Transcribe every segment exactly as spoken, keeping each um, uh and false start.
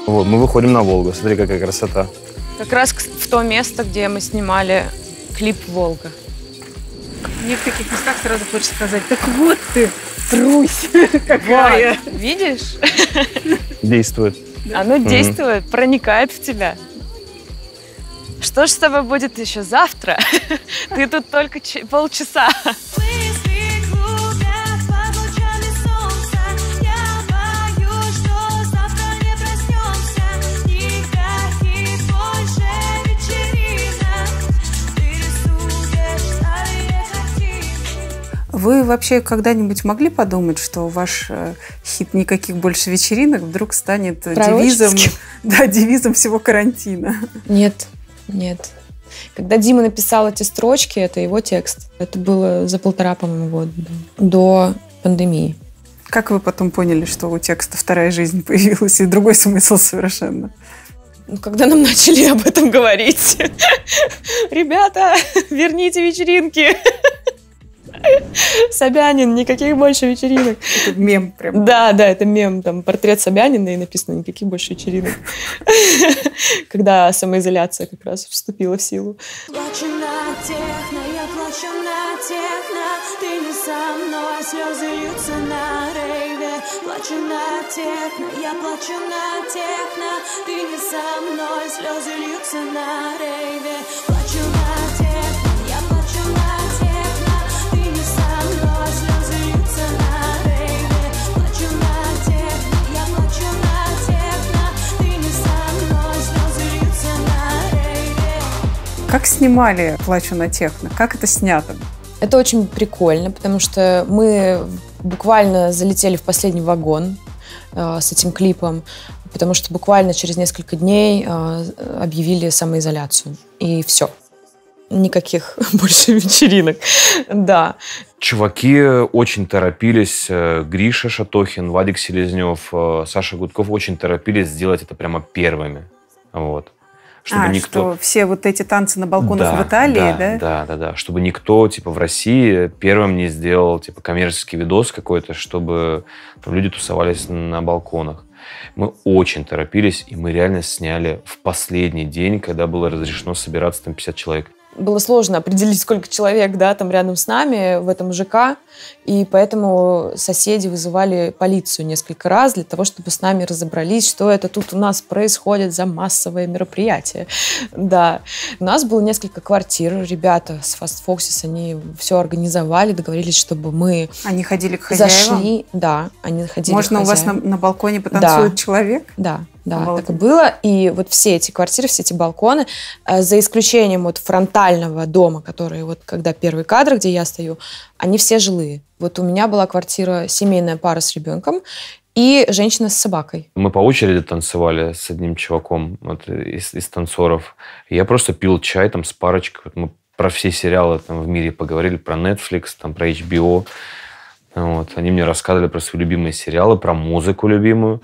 Вот, мы выходим на Волгу. Смотри, какая красота. Как раз в то место, где мы снимали клип «Волга». Мне в таких местах сразу хочется сказать: так вот ты, Русь какая. Вот, видишь? Действует. Оно действует, mm-hmm. проникает в тебя. Что ж с тобой будет еще завтра? Ты тут только полчаса. Вы вообще когда-нибудь могли подумать, что ваш э, хит «Никаких больше вечеринок» вдруг станет девизом, да, девизом всего карантина? Нет, нет. Когда Дима написал эти строчки, это его текст. Это было за полтора, по-моему, года до пандемии. Как вы потом поняли, что у текста вторая жизнь появилась и другой смысл совершенно? Ну, когда нам начали об этом говорить. Ребята, верните вечеринки. Собянин, никаких больше вечеринок. Это мем прям. Да, да, это мем. Там портрет Собянина и написано «Никаких больше вечеринок». Когда самоизоляция как раз вступила в силу. Плачу на техно, я плачу на техно. Ты не со мной, слезы льются на рейве. Плачу на техно, я плачу на техно. Ты не со мной, слезы льются на рейве. Плачу на техно, я плачу на техно. Ты не со мной, слезы льются на рейве. Плачу на техно, я плачу на техно. Ты не со мной, слезы льются на рейве. Как снимали «Плачу на техно»? Как это снято? Это очень прикольно, потому что мы буквально залетели в последний вагон э, с этим клипом, потому что буквально через несколько дней э, объявили самоизоляцию. И все. Никаких больше вечеринок. Да. Чуваки очень торопились. Гриша Шатохин, Вадик Селезнев, Саша Гудков очень торопились сделать это прямо первыми. Вот. Чтобы а, никто... что все вот эти танцы на балконах да, в Италии, да, да? Да, да, да. Чтобы никто, типа, в России первым не сделал, типа, коммерческий видос какой-то, чтобы там люди тусовались на балконах. Мы очень торопились, и мы реально сняли в последний день, когда было разрешено собираться там пятьдесят человек. Было сложно определить, сколько человек, да, там рядом с нами в этом ЖК, и поэтому соседи вызывали полицию несколько раз для того, чтобы с нами разобрались, что это тут у нас происходит за массовое мероприятие. Да. У нас было несколько квартир, ребята с Fast Foxes, они все организовали, договорились, чтобы мы Они ходили к хозяевам? Зашли, да, они ходили Можно к у вас на, на балконе потанцует да. человек? Да. Да, Обалдеть. так и было. И вот все эти квартиры, все эти балконы, э, за исключением вот фронтального дома, который вот когда первый кадр, где я стою, они все жилые. Вот у меня была квартира, семейная пара с ребенком и женщина с собакой. Мы по очереди танцевали с одним чуваком вот, из, из танцоров. Я просто пил чай там с парочкой. Вот мы про все сериалы там, в мире поговорили, про Netflix, там, про эйч би о. Вот. Они мне рассказывали про свои любимые сериалы, про музыку любимую.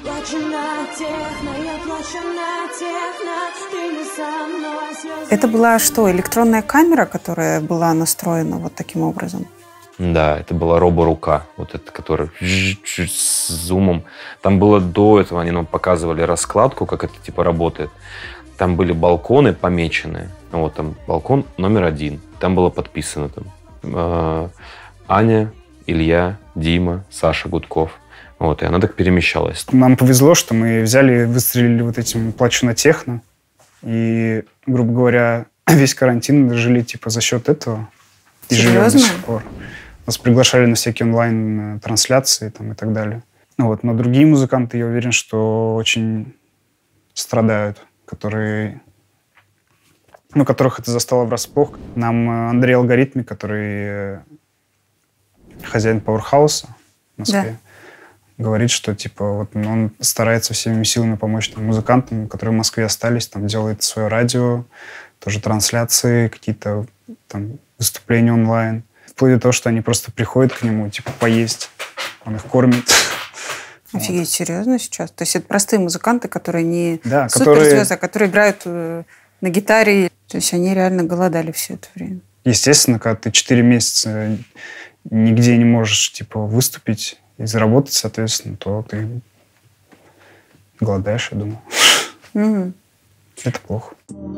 Это была что, электронная камера, которая была настроена вот таким образом? Да, это была роборука, вот эта, которая с зумом. Там было до этого, они нам показывали раскладку, как это типа работает. Там были балконы помеченные. Вот там балкон номер один. Там было подписано там э, Аня, Илья, Дима, Саша Гудков. Вот, и она так перемещалась. Нам повезло, что мы взяли и выстрелили вот этим «Плачу на техно». И, грубо говоря, весь карантин жили типа за счет этого. И живем до сих пор. Нас приглашали на всякие онлайн-трансляции там, и так далее. Ну, вот. Но другие музыканты, я уверен, что очень страдают, которые, ну, которых это застало врасплох. Нам Андрей Алгоритмик, который хозяин Пауэрхауса в Москве, да. говорит, что типа вот он старается всеми силами помочь там, музыкантам, которые в Москве остались, там делает свое радио, тоже трансляции, какие-то там выступления онлайн. Вплоть до того, что они просто приходят к нему, типа, поесть. Он их кормит. Офигеть, вот. Серьезно сейчас? То есть это простые музыканты, которые не да, суперзвезды, которые... а которые играют э, на гитаре. То есть они реально голодали все это время. Естественно, когда ты четыре месяца нигде не можешь, типа, выступить и заработать, соответственно, то ты голодаешь, я думаю. Угу. Это плохо.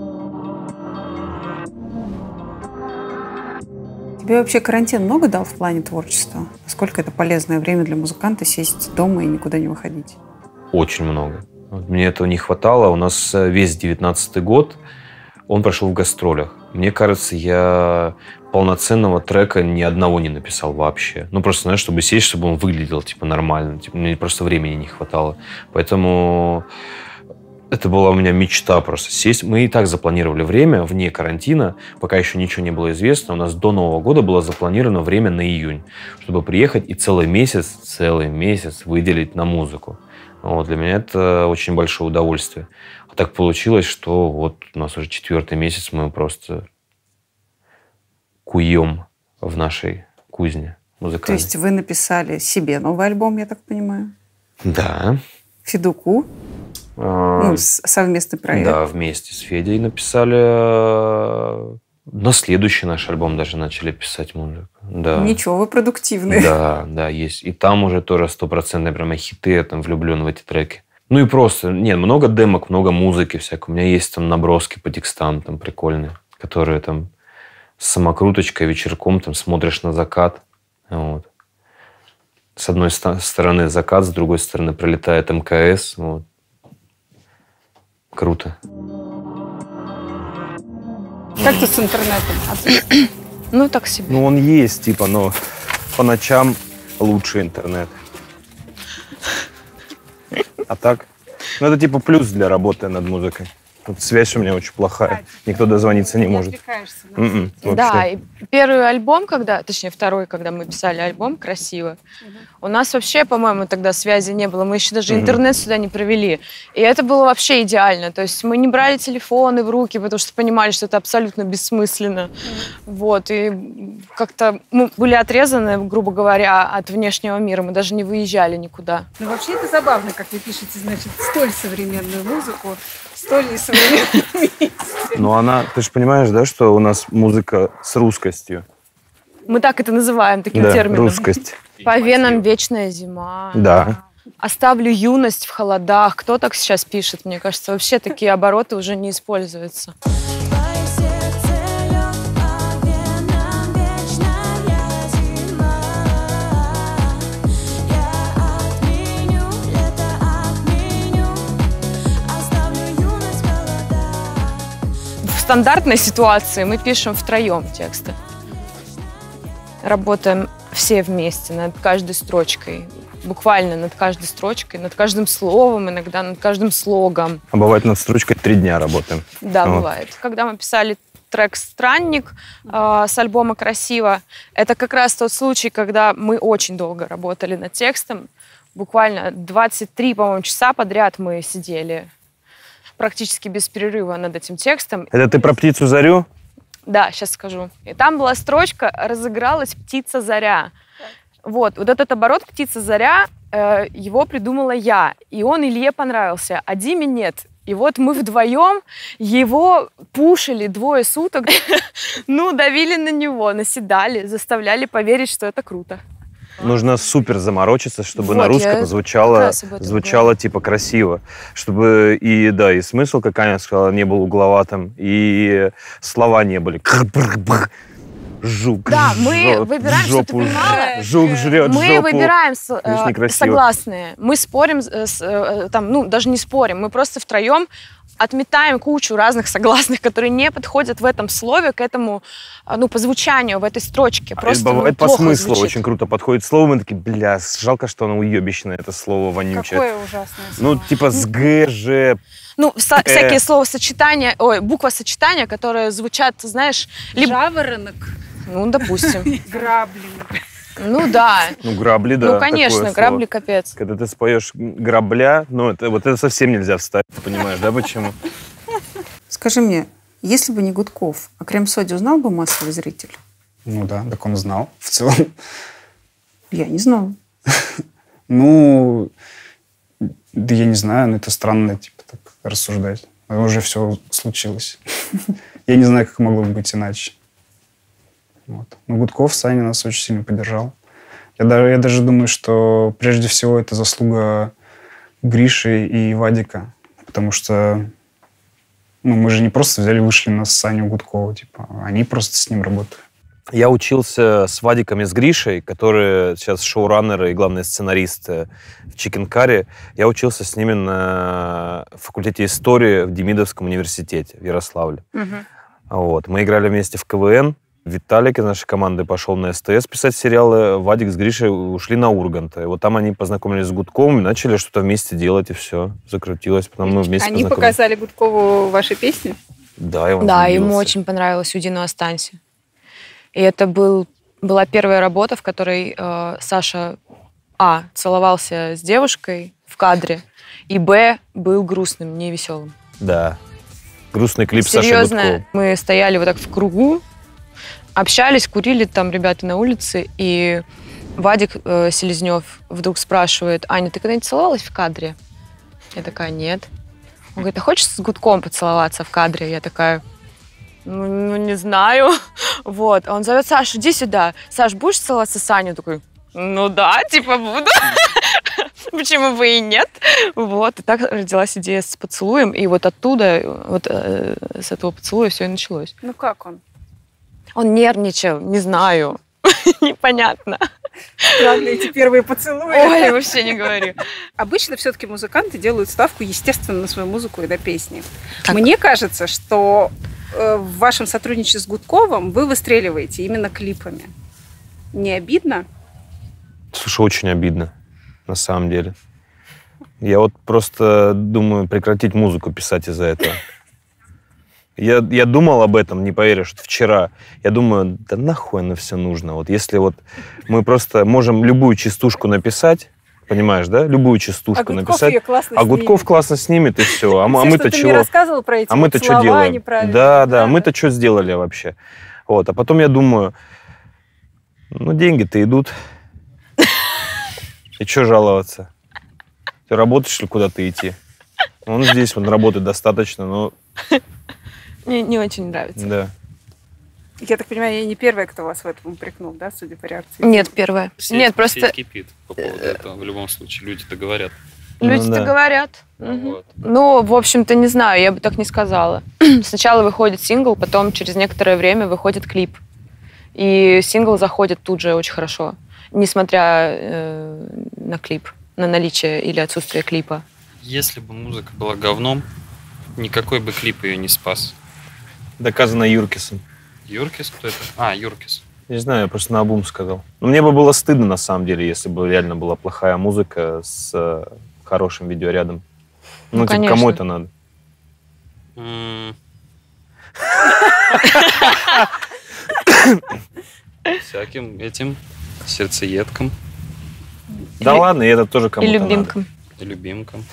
Тебе вообще карантин много дал в плане творчества? Насколько это полезное время для музыканта сесть дома и никуда не выходить? Очень много. Мне этого не хватало. У нас весь девятнадцатый год, он прошел в гастролях. Мне кажется, я полноценного трека ни одного не написал вообще. Ну, просто, знаешь, чтобы сесть, чтобы он выглядел, типа, нормально. Типа, мне просто времени не хватало. Поэтому это была у меня мечта просто сесть. Мы и так запланировали время вне карантина, пока еще ничего не было известно. У нас до Нового года было запланировано время на июнь, чтобы приехать и целый месяц, целый месяц выделить на музыку. Вот, для меня это очень большое удовольствие. А так получилось, что вот у нас уже четвертый месяц мы просто куем в нашей кузне музыкальной. То есть вы написали себе новый альбом, я так понимаю? Да. Федуку? А, ну, совместный проект. Да, вместе с Федей написали. На следующий наш альбом даже начали писать музыку. Да. Ничего, вы продуктивные. Да, да, есть. И там уже тоже стопроцентные прямо хиты, я там влюблен в эти треки. Ну и просто, нет, много демок, много музыки всякой. У меня есть там наброски по текстам там прикольные, которые там с самокруточкой вечерком там смотришь на закат. Вот. С одной стороны закат, с другой стороны пролетает эм ка эс. Вот. Круто. Как ты с интернетом? Ну, так себе. Ну, он есть, типа, но по ночам лучше интернет. А так? Ну, это типа плюс для работы над музыкой. Тут связь у меня очень плохая. Никто дозвониться не может. м-м, да, и первый альбом, когда, точнее, второй, когда мы писали альбом «Красиво», у нас вообще, по-моему, тогда связи не было. Мы еще даже интернет сюда не провели. И это было вообще идеально. То есть мы не брали телефоны в руки, потому что понимали, что это абсолютно бессмысленно. Вот. И как-то мы были отрезаны, грубо говоря, от внешнего мира. Мы даже не выезжали никуда. Ну, вообще это забавно, как вы пишете, значит, столь современную музыку, столь несовременную. Но она, ты же понимаешь, да, что у нас музыка с русскостью? Мы так это называем, таким да, термином. Русскость. По венам вечная зима. Да. Оставлю юность в холодах. Кто так сейчас пишет? Мне кажется, вообще такие обороты уже не используются. В стандартной ситуации мы пишем втроем тексты. Работаем все вместе над каждой строчкой. Буквально над каждой строчкой, над каждым словом, иногда над каждым слогом. А бывает, над строчкой три дня работаем. Да, вот. Бывает. Когда мы писали трек «Странник» э, с альбома «Красиво», это как раз тот случай, когда мы очень долго работали над текстом. Буквально двадцать три, по-моему, часа подряд мы сидели практически без перерыва над этим текстом. Это ты про птицу Зарю? Да, сейчас скажу. И там была строчка «Разыгралась птица Заря». Вот, вот этот оборот «Птица Заря», э, его придумала я. И он Илье понравился, а Диме нет. И вот мы вдвоем его пушили двое суток. Ну, давили на него, наседали, заставляли поверить, что это круто. Нужно супер заморочиться, чтобы вот, на русском звучало, звучало типа красиво. Чтобы и, да, и смысл, как Аня сказала, не был угловатым, и слова не были. Жук, да, мы жжет, выбираем, жопу, что ты понимала, жук жрет мы жопу. выбираем э, согласные. Мы спорим, э, там, ну, даже не спорим, мы просто втроем отметаем кучу разных согласных, которые не подходят в этом слове к этому, ну, по звучанию в этой строчке. Просто, а бывает ну, по смыслу звучит. Очень круто подходит слово, мы такие, бля, жалко, что оно уебищное, это слово вонючее. Какое ужасное слово. Ну, типа с Г, Ж. Ну, со- э. всякие словосочетания, ой, буквосочетания, которые звучат, знаешь... Либо... Жаворонок. Ну, допустим. Грабли. Ну, да. Ну, грабли, да. Ну, конечно, грабли капец. Когда ты споешь грабля, ну, это, вот это совсем нельзя вставить, ты понимаешь, да, почему? Скажи мне, если бы не Гудков, о крем-соде узнал бы массовый зритель? Ну да, так он знал в целом. Я не знала. Ну, да я не знаю, но это странно, типа, так рассуждать. Уже все случилось. Я не знаю, как могло бы быть иначе. Вот. Но Гудков, Саня нас очень сильно поддержал. Я даже, я даже думаю, что прежде всего это заслуга Гриши и Вадика. потому что ну, мы же не просто взяли, вышли на Саню Гудкова, типа, они просто с ним работали. Я учился с Вадиком и с Гришей, которые сейчас шоураннеры и главные сценаристы в Чикенкаре. Я учился с ними на факультете истории в Демидовском университете в Ярославле. Угу. Вот. Мы играли вместе в КВН. Виталик из нашей команды пошел на СТС писать сериалы. Вадик с Гришей ушли на Ургант. И вот там они познакомились с Гудковым, начали что-то вместе делать, и все. Закрутилось. Потом мы вместе Они показали Гудкову ваши песни? Да, и он Да, влюбился. ему очень понравилось «Уйди, но останься». И это был, была первая работа, в которой э, Саша, а, целовался с девушкой в кадре, и, б, был грустным, не веселым. Да. Грустный клип Саши Серьезно, Гудкова. мы стояли вот так в кругу, общались, курили там ребята на улице, и Вадик э, Селезнев вдруг спрашивает: «Аня, ты когда-нибудь целовалась в кадре?» Я такая: «Нет». Он говорит: «А хочешь с Гудковым поцеловаться в кадре?» Я такая: Ну, ну, не знаю. Вот. Он зовет: «Саш, иди сюда. Саш, будешь целоваться с Аней?» Такой: «Ну да, типа буду». Почему бы и нет? Вот. И так родилась идея с поцелуем. И вот оттуда, вот э, с этого поцелуя все и началось. Ну как он? Он нервничал, не знаю. Непонятно. Странно, эти первые поцелуи. Ой, вообще не говори. Обычно все-таки музыканты делают ставку, естественно, на свою музыку и на песни. Так. Мне кажется, что в вашем сотрудничестве с Гудковым вы выстреливаете именно клипами. Не обидно? Слушай, очень обидно, на самом деле. Я вот просто думаю прекратить музыку писать из-за этого. Я, я думал об этом, не поверишь, что вчера. Я думаю, да нахуй оно все нужно. Вот если вот мы просто можем любую частушку написать, понимаешь, да? Любую частушку а написать. Классно а Гудков классно снимет, и все. А, все, а мы-то что чего? Ты мне рассказывал про эти а мы-то вот что делаем? Да, да, да, мы-то что сделали вообще? Вот. А потом я думаю, ну, деньги-то идут. И что жаловаться? Ты работаешь или куда-то идти? Он здесь, он работает достаточно, но... Не, не очень нравится. Да. Я так понимаю, я не первая, кто вас в этом упрекнул, да, судя по реакции? Нет, первое. Сеть, Нет, просто... Сеть кипит по поводу этого. В любом случае, люди-то говорят. Люди-то Ну, да. говорят. Ну, Мгм. вот. Ну, в общем-то, не знаю, я бы так не сказала. Сначала выходит сингл, потом через некоторое время выходит клип. И сингл заходит тут же очень хорошо, несмотря э, на клип, на наличие или отсутствие клипа. Если бы музыка была говном, никакой бы клип ее не спас. Доказано Юркисом. Юркис кто это? А, Юркис. Не знаю, я просто наобум сказал. Но мне бы было стыдно, на самом деле, если бы реально была плохая музыка с э, хорошим видеорядом. Ну, Ну, типа, конечно. кому это надо? М. Всяким этим сердцеедкам Да Или- ладно, и это тоже кому-то И надо. любимкам. и любимкам.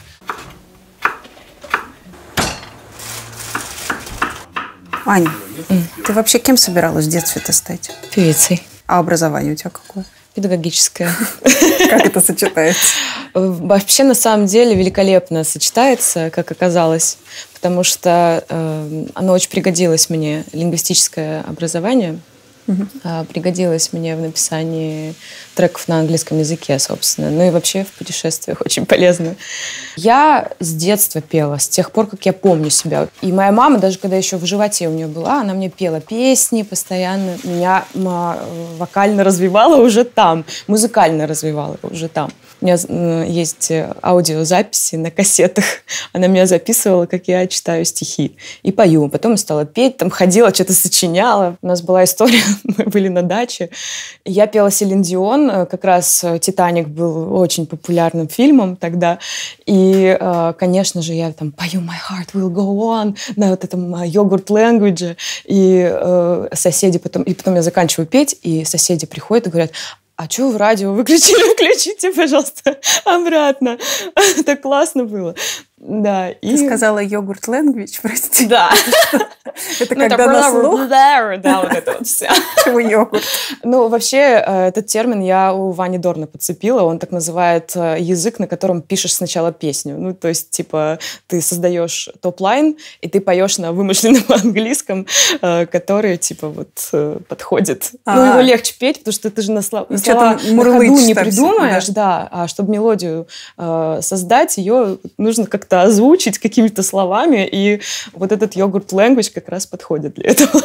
Ань, ты вообще кем собиралась в детстве-то стать? Певицей. А образование у тебя какое? Педагогическая. Как это сочетается? Вообще, на самом деле, великолепно сочетается, как оказалось, потому что э, оно очень пригодилось мне, лингвистическое образование. А, пригодилось мне в написании треков на английском языке, собственно. Ну и вообще в путешествиях очень полезно. Я с детства пела, с тех пор, как я помню себя. И моя мама, даже когда еще в животе у нее была, она мне пела песни постоянно. Меня м, вокально развивала уже там, музыкально развивала уже там. У меня э, есть аудиозаписи на кассетах. Она меня записывала, как я читаю стихи. И пою. Потом я стала петь, там ходила, что-то сочиняла. У нас была история, мы были на даче. Я пела Селин Дион. Как раз «Титаник» был очень популярным фильмом тогда. И, э, конечно же, я там пою «My heart will go on» на вот этом йогурт language. И э, соседи потом... И потом я заканчиваю петь, и соседи приходят и говорят: а что вы радио выключили? Включите, пожалуйста, обратно. Так классно было. Да. И... Ты сказала йогурт language, прости. Да. Это Ну, когда на слух? Да, вот это вот все. Почему йогурт? Ну, вообще, э, этот термин я у Вани Дорна подцепила. Он так называет э, язык, на котором пишешь сначала песню. Ну, то есть, типа, ты создаешь топ-лайн, и ты поешь на вымышленном английском, э, который, типа, вот, э, подходит. Ну, А. его легче петь, потому что ты же на слов... Сейчас слова на ходу не придумаешь, да. да, а чтобы мелодию э, создать, ее нужно как-то озвучить какими-то словами, и вот этот йогурт language как раз подходит для этого.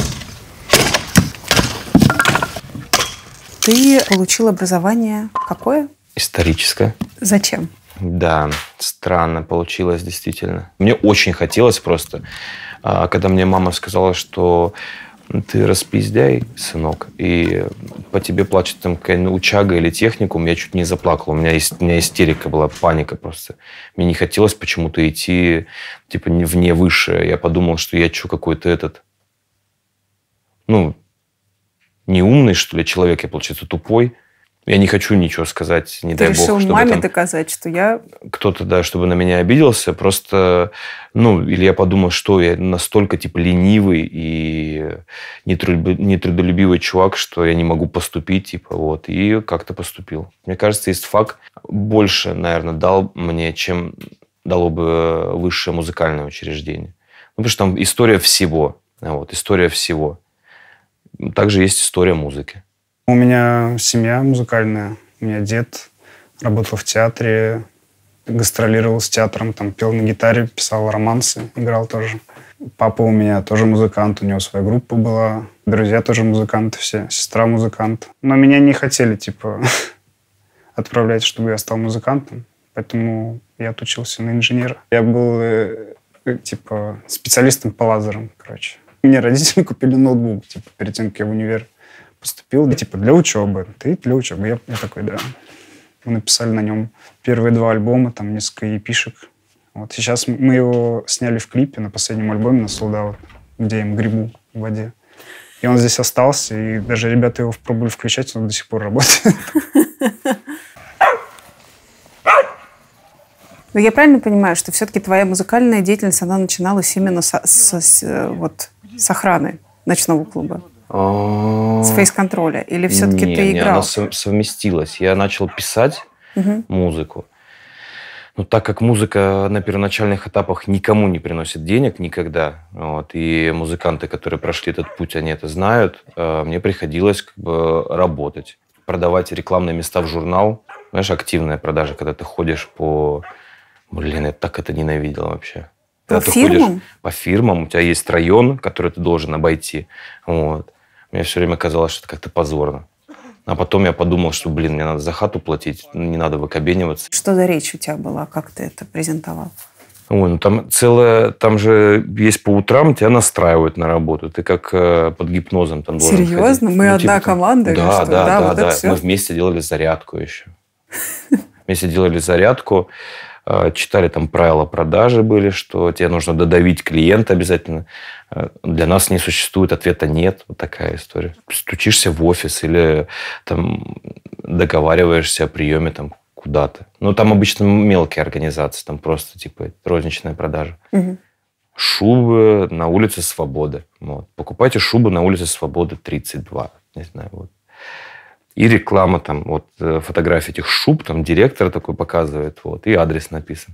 Ты получил образование какое? Историческое. Зачем? Да, странно получилось действительно. Мне очень хотелось просто, когда мне мама сказала, что ты распиздяй, сынок, и по тебе плачет там какая-нибудь учага или техникум, я чуть не заплакал. У меня, у меня истерика была, паника просто. Мне не хотелось почему-то идти типа вне высшее. Я подумал, что я что, какой-то этот... Ну, неумный, что ли, человек, я, получается, тупой. Я не хочу ничего сказать, не Ты дай бог. Ты решил маме там... доказать, что я... Кто-то, да, чтобы на меня обиделся. Просто, ну, или я подумал, что я настолько, типа, ленивый и нетрудолюбивый чувак, что я не могу поступить, типа, вот. И как-то поступил. Мне кажется, ИСТФАК больше, наверное, дал мне, чем дало бы высшее музыкальное учреждение. Ну, потому что там история всего. Вот, история всего. Также есть история музыки. У меня семья музыкальная. У меня дед работал в театре, гастролировал с театром, там пел на гитаре, писал романсы, играл тоже. Папа у меня тоже музыкант, у него своя группа была. Друзья тоже музыканты все, сестра музыкант. Но меня не хотели, типа, отправлять, чтобы я стал музыкантом. Поэтому я отучился на инженера. Я был, типа, специалистом по лазерам, короче. Мне родители купили ноутбук, типа, перед тем, как я в универ поступил. Типа, для учебы. Ты для учебы. Я, я такой, да. Мы написали на нем первые два альбома, там несколько епишек. Вот. Сейчас мы его сняли в клипе на последнем альбоме на Sold Out, где я им гребу в воде. И он здесь остался, и даже ребята его пробовали включать, он до сих пор работает. Но я правильно понимаю, что все-таки твоя музыкальная деятельность, она начиналась именно с, с, с, вот, с охраны ночного клуба? С фейс-контроля? Или все-таки не, ты не, играл? Она совместилась. Я начал писать угу. музыку. Но так как музыка на первоначальных этапах никому не приносит денег никогда, вот, и музыканты, которые прошли этот путь, они это знают, мне приходилось как бы работать. Продавать рекламные места в журнал. Знаешь, активная продажа, когда ты ходишь по... Блин, я так это ненавидел вообще. По фирмам? По фирмам. У тебя есть район, который ты должен обойти. Вот. Мне все время казалось, что это как-то позорно. А потом я подумал, что, блин, мне надо за хату платить, не надо выкобениваться. Что за речь у тебя была? Как ты это презентовал? Ой, ну там целое... Там же есть по утрам, тебя настраивают на работу. Ты как э, под гипнозом там должен ходить. Серьезно? Мы ну, одна типа, команда? Да, или что? да, да. Вот да. это Мы вместе делали зарядку еще. Вместе делали зарядку. Читали там правила продажи были, что тебе нужно додавить клиента обязательно. Для нас не существует ответа «нет». Вот такая история. Стучишься в офис или там договариваешься о приеме там куда-то. Ну, там обычно мелкие организации, там просто типа розничная продажа. Угу. Шубы на улице Свободы. Вот. Покупайте шубы на улице Свободы тридцать два. Не знаю, вот. И реклама там, вот фотографии этих шуб, там директор такой показывает, вот, и адрес написан.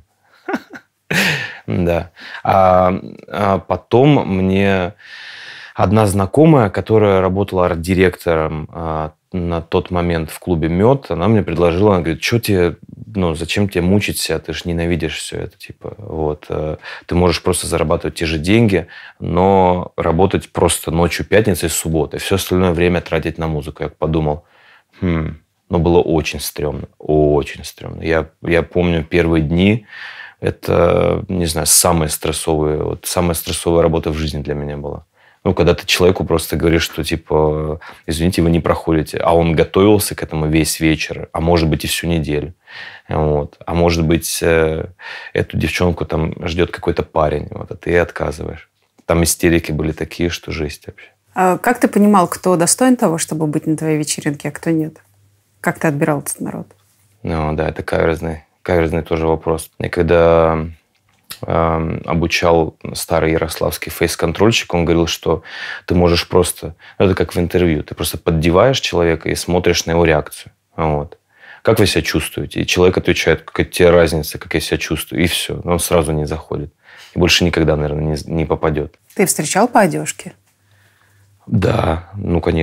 Да. А потом мне одна знакомая, которая работала арт-директором на тот момент в клубе «Мед», она мне предложила, она говорит, что тебе, ну, зачем тебе мучить себя, ты же ненавидишь все это, типа, вот. Ты можешь просто зарабатывать те же деньги, но работать просто ночью пятницы и субботы, все остальное время тратить на музыку. Я подумал, Хм. Но было очень стрёмно. Очень стрёмно. Я, я помню первые дни. Это, не знаю, самая стрессовая, вот, самая стрессовая работа в жизни для меня была. Ну, когда ты человеку просто говоришь, что, типа, извините, вы не проходите. А он готовился к этому весь вечер. А может быть, и всю неделю. Вот. А может быть, эту девчонку там ждет какой-то парень. Вот, а ты ей отказываешь. Там истерики были такие, что жесть вообще. А как ты понимал, кто достоин того, чтобы быть на твоей вечеринке, а кто нет? Как ты отбирал этот народ? Ну да, это каверзный, каверзный тоже вопрос. Я когда э, обучал старый ярославский фейс-контрольщик, он говорил, что ты можешь просто... Ну, это как в интервью. Ты просто поддеваешь человека и смотришь на его реакцию. Вот. Как вы себя чувствуете? И человек отвечает, какая тебе разница, как я себя чувствую. И все. Он сразу не заходит. И больше никогда, наверное, не, не попадет. Ты встречал по одежке? Да, ну, конечно.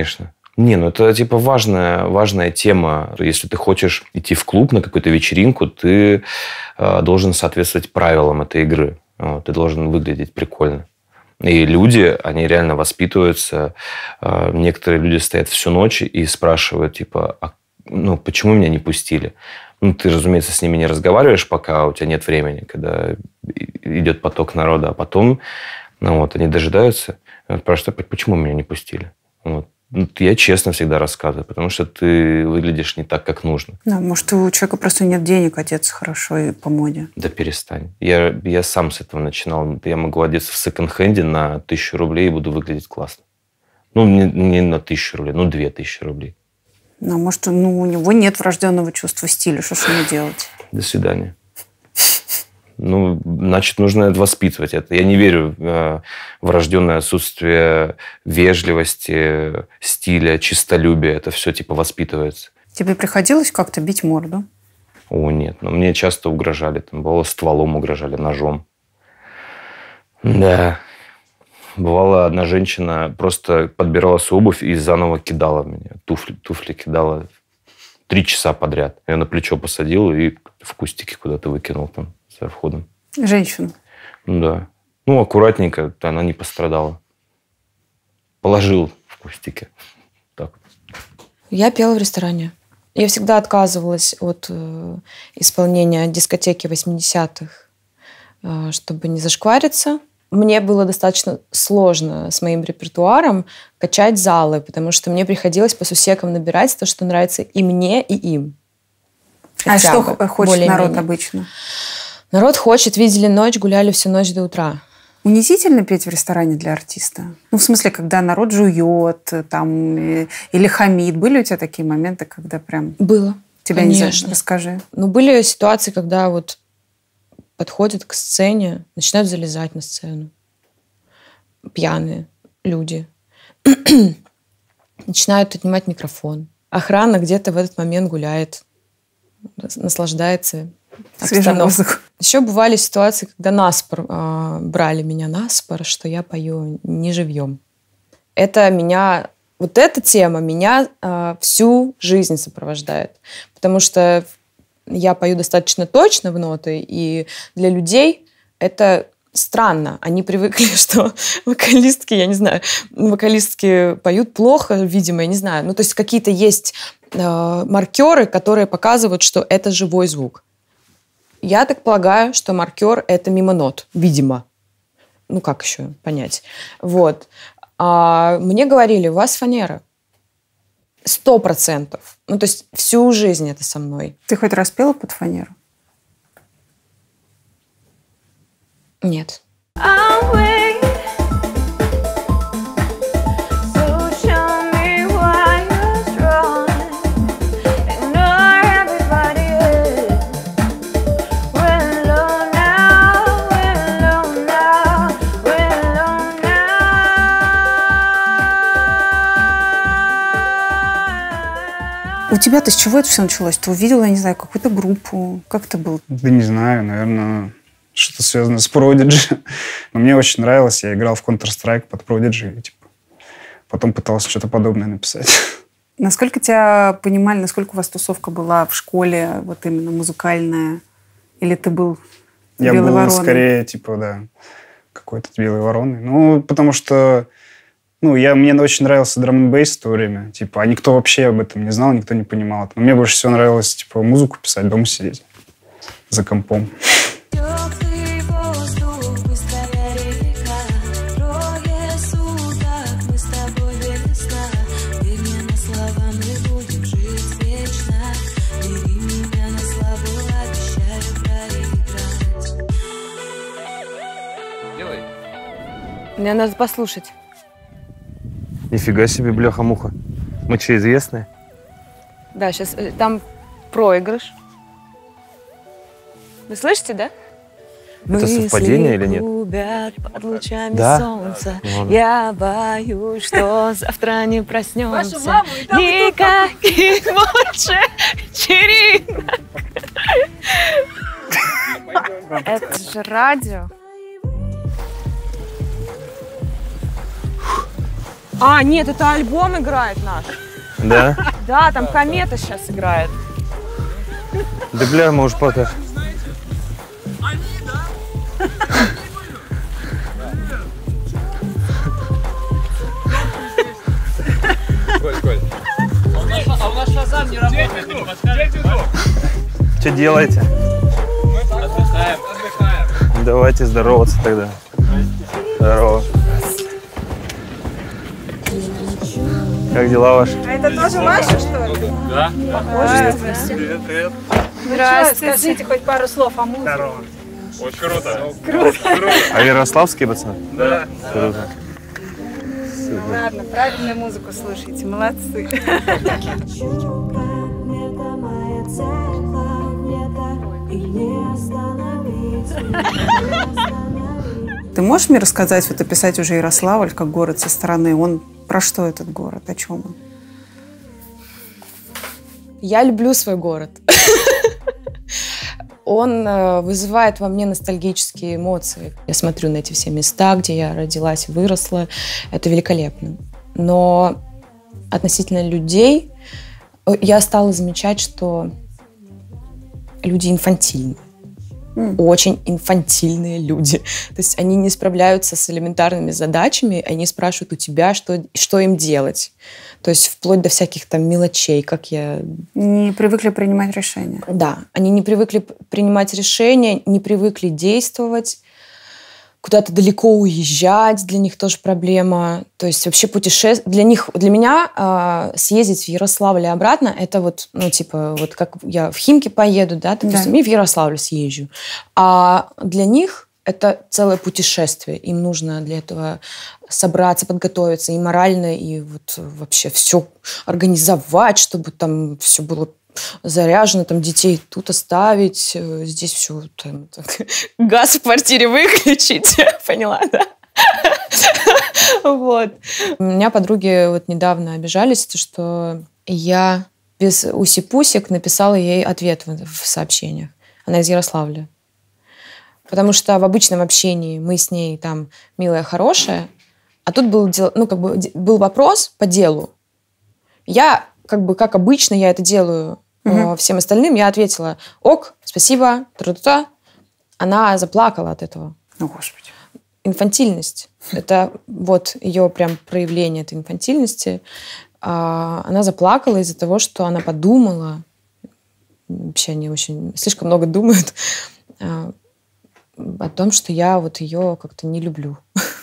Не, ну это типа важная, важная тема. Если ты хочешь идти в клуб на какую-то вечеринку, ты э, должен соответствовать правилам этой игры. Вот, ты должен выглядеть прикольно. И люди, они реально воспитываются. Э, некоторые люди стоят всю ночь и спрашивают, типа, а, ну, почему меня не пустили? Ну, ты, разумеется, с ними не разговариваешь, пока у тебя нет времени, когда идет поток народа. А потом, ну, вот, они дожидаются, спрашивают, почему меня не пустили? Вот. Я честно всегда рассказываю, потому что ты выглядишь не так, как нужно. Да, может, у человека просто нет денег одеться хорошо и по моде. Да перестань. Я, я сам с этого начинал. Я могу одеться в секонд-хенде на тысячу рублей и буду выглядеть классно. Ну, не, не на тысячу рублей, ну, две тысячи рублей. Ну, может, ну, у него нет врожденного чувства стиля. Что ж ему делать? До свидания. Ну, значит, нужно это воспитывать. Это. Я не верю в э, врожденное отсутствие вежливости, стиля, честолюбия. Это все типа воспитывается. Тебе приходилось как-то бить морду? О, нет. Но мне часто угрожали. Там бывало, стволом угрожали, ножом. Да. Бывало, одна женщина просто подбирала свою обувь и заново кидала в меня. Туфли, туфли кидала три часа подряд. Я на плечо посадил и в кустики куда-то выкинул там. За входом. Женщину? Ну да. Ну, аккуратненько, она не пострадала. Положил в кустике. Так. Я пела в ресторане. Я всегда отказывалась от э, исполнения дискотеки восьмидесятых, э, чтобы не зашквариться. Мне было достаточно сложно с моим репертуаром качать залы, потому что мне приходилось по сусекам набирать то, что нравится и мне, и им. А что хочет народ обычно? Народ хочет, видели ночь, гуляли всю ночь до утра. Унизительно петь в ресторане для артиста? Ну, в смысле, когда народ жует там, или хамит. Были у тебя такие моменты, когда прям... Было, тебя конечно. Не знаю, расскажи. Ну, были ситуации, когда вот подходят к сцене, начинают залезать на сцену. Пьяные люди. Начинают отнимать микрофон. Охрана где-то в этот момент гуляет, наслаждается обстановкой. Еще бывали ситуации, когда наспор э, брали меня наспор, что я пою не живьем. Это меня, вот эта тема меня э, всю жизнь сопровождает, потому что я пою достаточно точно в ноты, и для людей это странно. Они привыкли, что вокалистки, я не знаю, вокалистки поют плохо, видимо, я не знаю. Ну, то есть какие-то есть э, маркеры, которые показывают, что это живой звук. Я так полагаю, что маркер – это мимо нот, видимо. Ну, как еще понять? Вот. А мне говорили, у вас фанера. Сто процентов. Ну, то есть всю жизнь это со мной. Ты хоть раз пела под фанеру? Нет. У тебя-то с чего это все началось? Ты увидела, я не знаю, какую-то группу? Как это было? Да не знаю, наверное, что-то связанное с Prodigy. Но мне очень нравилось. Я играл в Counter-Strike под Prodigy. И, типа, потом пытался что-то подобное написать. Насколько тебя понимали, насколько у вас тусовка была в школе, вот именно музыкальная? Или ты был Я белой был вороной? Скорее, типа, да, какой-то белой вороной. Ну, потому что Ну, я, мне очень нравился драм-н-бейс в то время. Типа, а никто вообще об этом не знал, никто не понимал. Но мне больше всего нравилось, типа, музыку писать, дома сидеть за компом. Мне надо послушать. Нифига себе, бляха-муха. Мы что, известные? Да, сейчас там проигрыш. Вы слышите, да? Это совпадение или нет? Под лучами Да? солнца. Ладно. Я боюсь, что завтра не проснемся. Никаких больше вечеринок. Это же радио. А, нет, это альбом играет наш. Да? Да, там «Комета» сейчас играет. Да бля, может, Поттер. А у нас Шазам не работает, ты не подскажете? Что делаете? Мы отдыхаем. Отдыхаем. Давайте здороваться тогда. Здорово. Как дела ваши? А это тоже Маша, что ли? Да. Похоже. Привет, привет. Здравствуйте. Скажите хоть пару слов о музыке. Здорово. Очень круто. Круто. А вы ярославские пацаны? Да. Круто. Ладно, правильную музыку слушайте. Молодцы. Ты можешь мне рассказать, вот описать уже Ярославль как город со стороны? Он про что этот город? О чем он? Я люблю свой город. Он э, вызывает во мне ностальгические эмоции. Я смотрю на эти все места, где я родилась, выросла. Это великолепно. Но относительно людей я стала замечать, что люди инфантильны. Mm. Очень инфантильные люди. То есть они не справляются с элементарными задачами, они спрашивают у тебя, что, что им делать. То есть вплоть до всяких там мелочей, как я... Не привыкли принимать решения. Да, они не привыкли принимать решения, не привыкли действовать, куда-то далеко уезжать, для них тоже проблема. То есть вообще путешествие... Для них, для меня э, съездить в Ярославль и обратно, это вот, ну, типа, вот как я в Химки поеду, да, допустим, да. И в Ярославль съезжу. А для них это целое путешествие. Им нужно для этого собраться, подготовиться и морально, и вот вообще все организовать, чтобы там все было заряжено, там детей тут оставить, здесь все там, так, газ в квартире выключить. Поняла, да? Вот. У меня подруги вот недавно обижались, что я без уси-пусик написала ей ответ в сообщениях. Она из Ярославля. Потому что в обычном общении мы с ней там милая, хорошая, а тут был, ну, как бы, был вопрос по делу. Я, как бы, как обычно, я это делаю угу. всем остальным, я ответила: ок, спасибо, тра-та-та. Она заплакала от этого. О, Господи. Инфантильность. Это вот ее прям проявление этой инфантильности. Она заплакала из-за того, что она подумала, вообще они очень слишком много думают, о том, что я вот ее как-то не люблю.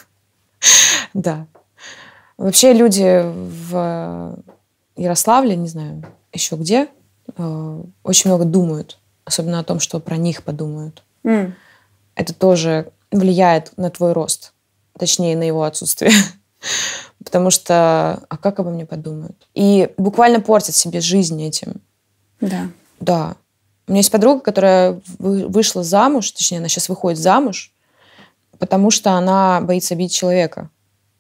Да. Вообще люди в Ярославле, не знаю, еще где, очень много думают. Особенно о том, что про них подумают. Mm. Это тоже влияет на твой рост. Точнее, на его отсутствие. Потому что, а как обо мне подумают? И буквально портят себе жизнь этим. Да. Да. У меня есть подруга, которая вышла замуж, точнее, она сейчас выходит замуж, потому что она боится обидеть человека.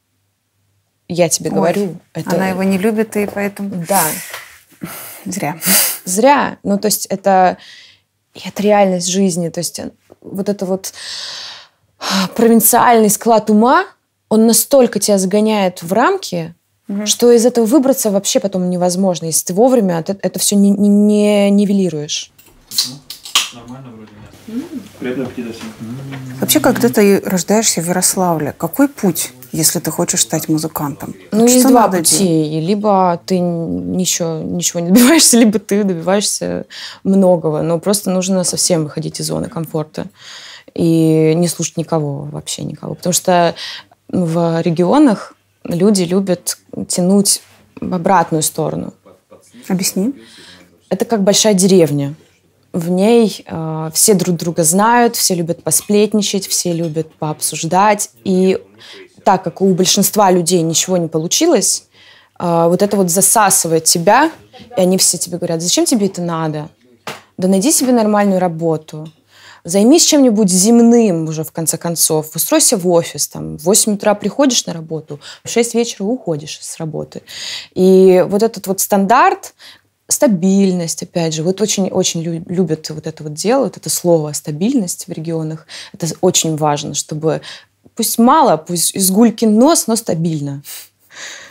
Я тебе Ой, говорю. Это... Она его не любит, и поэтому... Да. Зря. Зря. Ну, то есть это, это реальность жизни. То есть вот это вот провинциальный склад ума, он настолько тебя загоняет в рамки, угу. что из этого выбраться вообще потом невозможно, если ты вовремя это, это все не, не, не нивелируешь. Нормально вроде нет. Приятного аппетита всем. Вообще, когда ты рождаешься в Ярославле, какой путь, если ты хочешь стать музыкантом? Ну, вот есть два пути. Делать? Либо ты ничего, ничего не добиваешься, либо ты добиваешься многого. Но просто нужно совсем выходить из зоны комфорта и не слушать никого, вообще никого. Потому что в регионах люди любят тянуть в обратную сторону. Объясни. Это как большая деревня. В ней э, все друг друга знают, все любят посплетничать, все любят пообсуждать. И так как у большинства людей ничего не получилось, э, вот это вот засасывает тебя, и они все тебе говорят: зачем тебе это надо? Да найди себе нормальную работу. Займись чем-нибудь земным уже, в конце концов. Устройся в офис. Там, в восемь утра приходишь на работу, в шесть вечера уходишь с работы. И вот этот вот стандарт, стабильность, опять же, вот очень-очень любят вот это вот дело, вот это слово «стабильность» в регионах. Это очень важно, чтобы пусть мало, пусть из гулькин нос, но стабильно.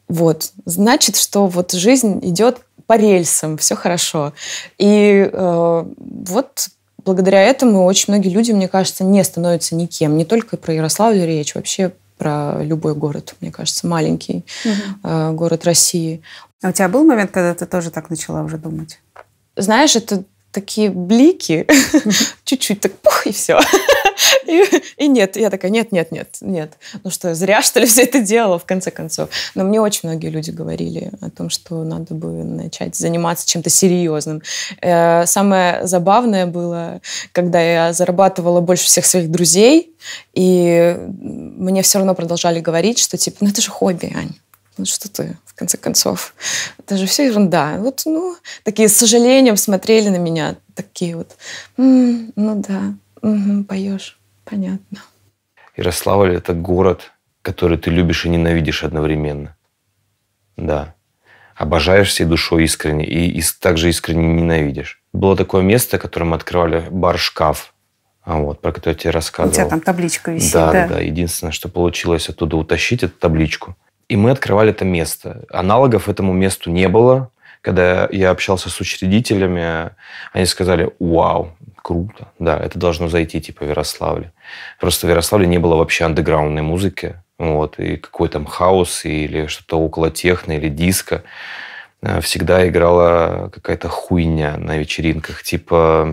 Вот. Значит, что вот жизнь идет по рельсам, все хорошо. И э, вот благодаря этому очень многие люди, мне кажется, не становятся никем. Не только про Ярославль речь, вообще про любой город, мне кажется, маленький угу. э, город России. А у тебя был момент, когда ты тоже так начала уже думать? Знаешь, это такие блики, чуть-чуть так пух, и все. И, и нет, я такая, нет, нет, нет, нет. Ну что, зря, что ли, все это делала, в конце концов. Но мне очень многие люди говорили о том, что надо бы начать заниматься чем-то серьезным. Э, самое забавное было, когда я зарабатывала больше всех своих друзей, и мне все равно продолжали говорить, что типа, ну это же хобби, Ань. Ну что ты, в конце концов, это же все ерунда. Вот, ну, такие с сожалением смотрели на меня, такие вот, м-м, ну да, угу, поешь, понятно. Ярославль – это город, который ты любишь и ненавидишь одновременно. Да. Обожаешь всей душой искренне и, и также искренне ненавидишь. Было такое место, которое мы открывали, бар-шкаф, вот, про который я тебе рассказывал. У тебя там табличка висит, да? Да, да, да. Единственное, что получилось оттуда утащить, это табличку. И мы открывали это место. Аналогов этому месту не было. Когда я общался с учредителями, они сказали, вау, круто. Да, это должно зайти типа в Ярославле. Просто в Ярославле не было вообще андеграундной музыки. Вот, и какой там хаос или что-то около техно или диско. Всегда играла какая-то хуйня на вечеринках. Типа,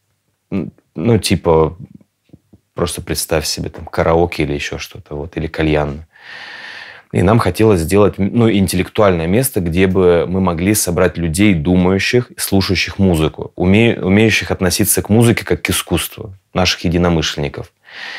ну, типа, просто представь себе там караоке или еще что-то. Вот, или кальян. И нам хотелось сделать ну, интеллектуальное место, где бы мы могли собрать людей, думающих, слушающих музыку, уме, умеющих относиться к музыке как к искусству, наших единомышленников.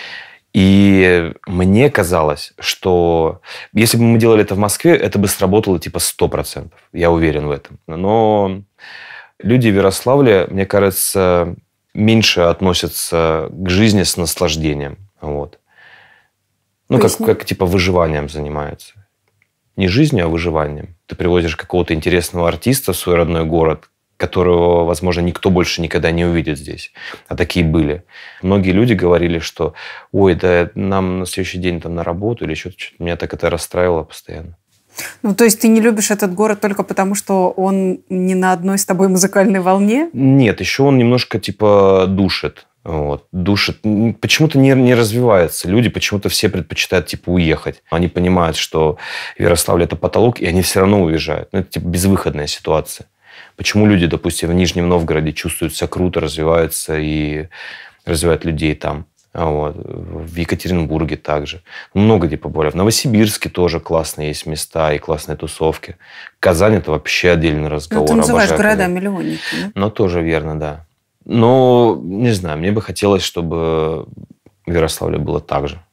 И мне казалось, что если бы мы делали это в Москве, это бы сработало типа сто процентов. Я уверен в этом. Но люди в Ярославле, мне кажется, меньше относятся к жизни с наслаждением. Вот. Ну, как, как типа выживанием занимаются. Не жизнью, а выживанием. Ты привозишь какого-то интересного артиста в свой родной город, которого, возможно, никто больше никогда не увидит здесь. А такие были. Многие люди говорили, что ой, да нам на следующий день там на работу или что-то. что-то. Меня так это расстраивало постоянно. Ну, то есть ты не любишь этот город только потому, что он не на одной с тобой музыкальной волне? Нет, еще он немножко типа душит. Вот, душит. Почему-то не, не развивается. Люди почему-то все предпочитают типа уехать. Они понимают, что Ярославль – это потолок, и они все равно уезжают. Ну, это типа безвыходная ситуация. Почему люди, допустим, в Нижнем Новгороде чувствуют себя круто, развиваются и развивают людей там? Вот. В Екатеринбурге также. Много где поболее. В Новосибирске тоже классные есть места и классные тусовки. Казань – это вообще отдельный разговор. Ну, ты называешь Обожаю города-миллионники, да? Но тоже верно, да. Но, не знаю, мне бы хотелось, чтобы в Ярославле было так же.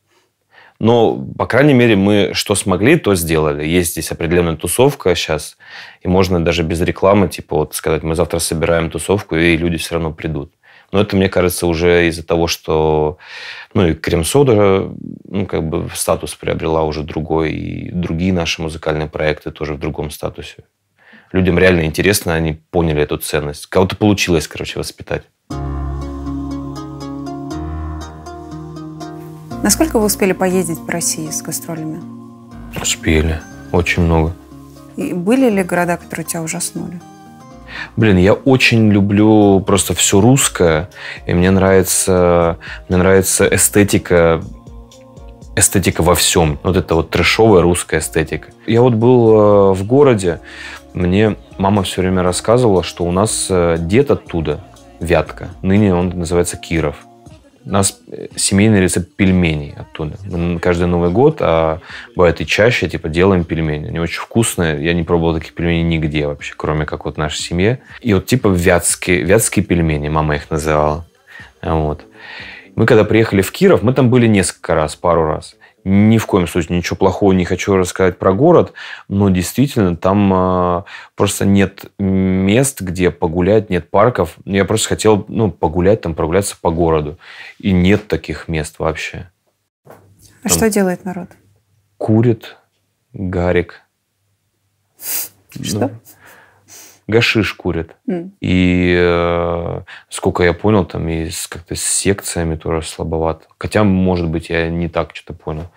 Но, по крайней мере, мы что смогли, то сделали. Есть здесь определенная тусовка сейчас, и можно даже без рекламы, типа, вот сказать, мы завтра собираем тусовку, и люди все равно придут. Но это, мне кажется, уже из-за того, что, ну, и Крем-сода, ну, как бы статус приобрела уже другой, и другие наши музыкальные проекты тоже в другом статусе. Людям реально интересно, они поняли эту ценность. Кого-то получилось, короче, воспитать. Насколько вы успели поездить по России с гастролями? Успели. Очень много. И были ли города, которые тебя ужаснули? Блин, я очень люблю просто все русское. И мне нравится, мне нравится эстетика, эстетика во всем. Вот это вот трэшовая русская эстетика. Я вот был в городе. Мне мама все время рассказывала, что у нас дед оттуда, Вятка, ныне он называется Киров. У нас семейный рецепт пельменей оттуда. Мы каждый Новый год, а бывает и чаще, типа, делаем пельмени. Они очень вкусные. Я не пробовал таких пельменей нигде вообще, кроме как вот в нашей семье. И вот типа вятские, вятские пельмени, мама их называла. Вот. Мы когда приехали в Киров, мы там были несколько раз, пару раз. Ни в коем случае ничего плохого не хочу рассказать про город, но действительно там э, просто нет мест, где погулять, нет парков. Я просто хотел ну, погулять, там, прогуляться по городу. И нет таких мест вообще. А там что делает народ? Курит, гарик. Что? Ну, гашиш курит. Mm. И, э, сколько я понял, там и с, как-то с секциями тоже слабовато. Хотя, может быть, я не так что-то понял.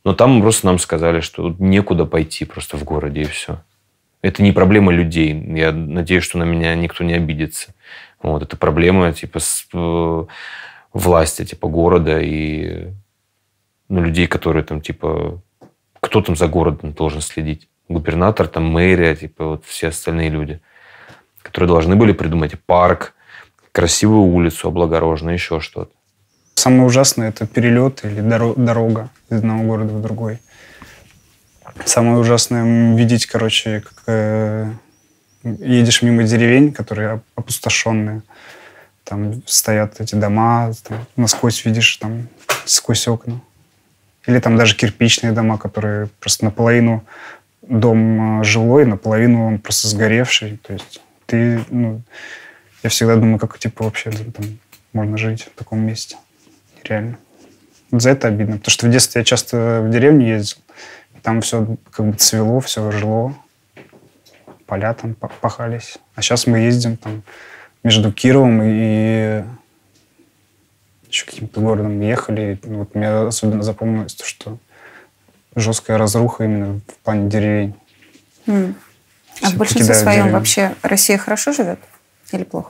Но там просто нам сказали, что некуда пойти просто в городе, и все. Это не проблема людей. Я надеюсь, что на меня никто не обидится. Вот, это проблема типа с, э, власти типа города и ну, людей, которые там типа... Кто там за городом должен следить? Губернатор, там мэрия, типа вот все остальные люди, которые должны были придумать парк, красивую улицу, облагороженную, еще что-то. Самое ужасное – это перелет или дорога из одного города в другой. Самое ужасное – видеть, короче, как э, едешь мимо деревень, которые опустошенные. Там стоят эти дома, там, насквозь видишь, там, сквозь окна. Или там даже кирпичные дома, которые просто наполовину дом жилой, наполовину он просто сгоревший. То есть ты, ну, я всегда думаю, как типа вообще там можно жить в таком месте. Реально. Вот за это обидно. Потому что в детстве я часто в деревню ездил. И там все как бы цвело, все жило. Поля там пахались. А сейчас мы ездим там между Кировом и еще каким-то городом ехали. И вот мне особенно запомнилось то, что жесткая разруха именно в плане деревень. Mm. А в большинстве своем деревню. Вообще Россия хорошо живет или плохо?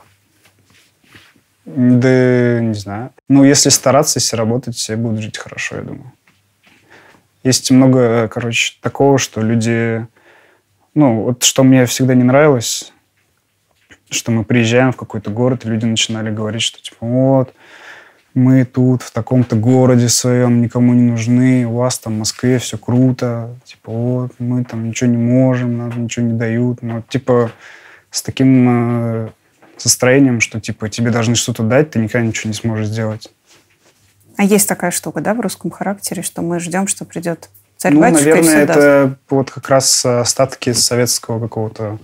Да, не знаю. Ну, если стараться, если работать, все будут жить хорошо, я думаю. Есть много, короче, такого, что люди... Ну, вот что мне всегда не нравилось, что мы приезжаем в какой-то город, и люди начинали говорить, что типа вот, мы тут в таком-то городе своем никому не нужны, у вас там в Москве все круто, типа вот, мы там ничего не можем, нам ничего не дают. Ну, типа с таким... Настроением, что типа тебе должны что-то дать, ты никогда ничего не сможешь сделать. А есть такая штука, да, в русском характере, что мы ждем, что придет царь ну, батюшка наверное, и все это даст. Вот как раз остатки советского какого-то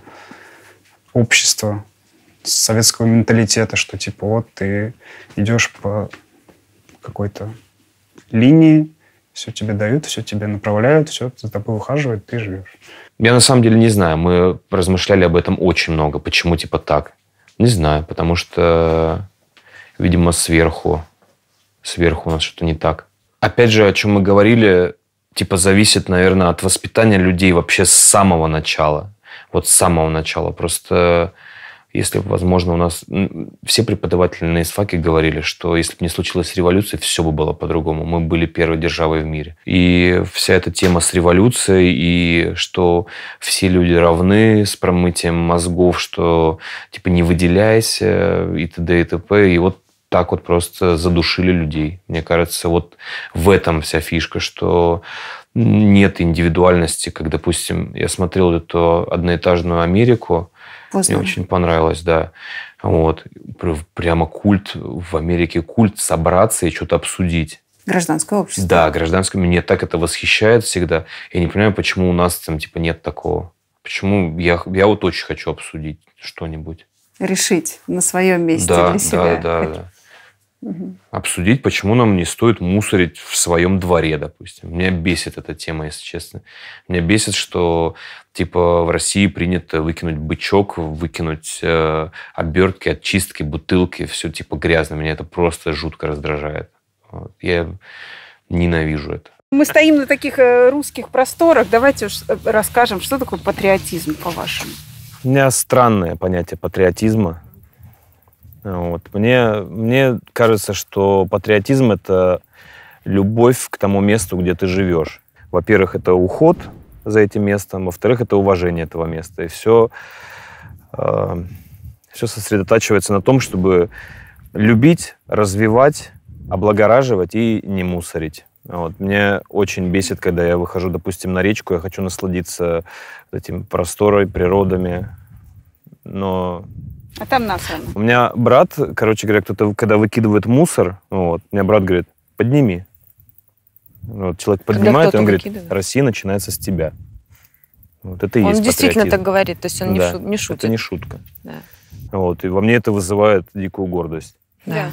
общества, советского менталитета, что типа вот ты идешь по какой-то линии, все тебе дают, все тебе направляют, все за тобой ухаживают, ты живешь. Я на самом деле не знаю. Мы размышляли об этом очень много. Почему типа так? Не знаю, потому что, видимо, сверху, сверху у нас что-то не так. Опять же, о чем мы говорили, типа зависит, наверное, от воспитания людей вообще с самого начала. Вот с самого начала. Просто, если, возможно, у нас... Все преподаватели на ИСФАКе говорили, что если бы не случилась революция, все бы было по-другому. Мы были первой державой в мире. И вся эта тема с революцией, и что все люди равны, с промытием мозгов, что типа не выделяйся, и т.д. и т.п. И вот так вот просто задушили людей. Мне кажется, вот в этом вся фишка, что нет индивидуальности. Как, допустим, я смотрел эту одноэтажную Америку, Поздно. Мне очень понравилось, да. Вот. Прямо культ в Америке, культ собраться и что-то обсудить. Гражданское общество. Да, гражданское. Меня так это восхищает всегда. Я не понимаю, почему у нас там типа нет такого. Почему я, я вот очень хочу обсудить что-нибудь. Решить на своем месте да, для себя. Да, да, да. Угу. Обсудить, почему нам не стоит мусорить в своем дворе, допустим. Меня бесит эта тема, если честно. Меня бесит, что типа в России принято выкинуть бычок, выкинуть э, обертки, очистки, бутылки, все типа грязно. Меня это просто жутко раздражает. Вот. Я ненавижу это. Мы стоим на таких русских просторах. Давайте уж расскажем, что такое патриотизм, по-вашему. У меня странное понятие патриотизма. Вот. Мне, мне кажется, что патриотизм – это любовь к тому месту, где ты живешь. Во-первых, это уход за этим местом. Во-вторых, это уважение этого места. И все, э, все сосредотачивается на том, чтобы любить, развивать, облагораживать и не мусорить. Вот. Меня очень бесит, когда я выхожу, допустим, на речку, я хочу насладиться этим простором, природами, но... А там насрано. У меня брат, короче говоря, кто-то, когда выкидывает мусор, вот, у меня брат говорит, подними. Вот, человек поднимает, и он говорит, выкидывает. Россия начинается с тебя. Вот это и он есть действительно патриотизм. Так говорит, то есть он да, не шутит. Это не шутка. Да. Вот, и во мне это вызывает дикую гордость. Да.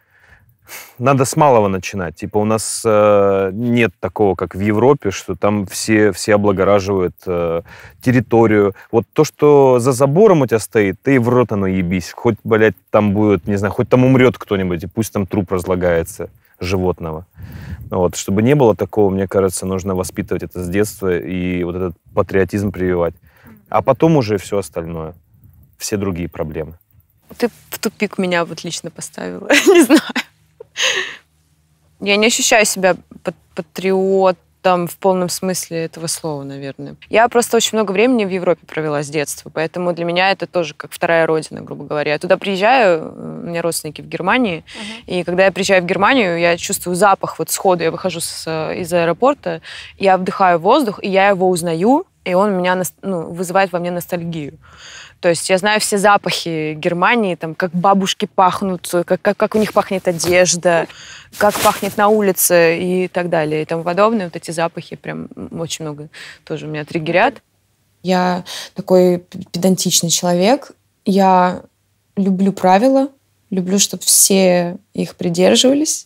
Надо с малого начинать. Типа у нас э, нет такого, как в Европе, что там все, все облагораживают э, территорию. Вот то, что за забором у тебя стоит, ты и в рот оно ебись. Хоть, блядь, там будет, не знаю, хоть там умрет кто-нибудь, и пусть там труп разлагается. животного. Вот. Чтобы не было такого, мне кажется, нужно воспитывать это с детства и вот этот патриотизм прививать. А потом уже все остальное, все другие проблемы. Ты в тупик меня вот лично поставила. Не знаю. Я не ощущаю себя патриотом в полном смысле этого слова, наверное. Я просто очень много времени в Европе провела с детства, поэтому для меня это тоже как вторая родина, грубо говоря. Я туда приезжаю, у меня родственники в Германии, uh-huh. и когда я приезжаю в Германию, я чувствую запах вот сходу, я выхожу с, из аэропорта, я вдыхаю воздух, и я его узнаю, и он меня, ну, вызывает во мне ностальгию. То есть я знаю все запахи Германии, там, как бабушки пахнут, как, как, как у них пахнет одежда, как пахнет на улице и так далее, и тому подобное. Вот эти запахи прям очень много тоже меня триггерят. Я такой педантичный человек. Я люблю правила, люблю, чтобы все их придерживались.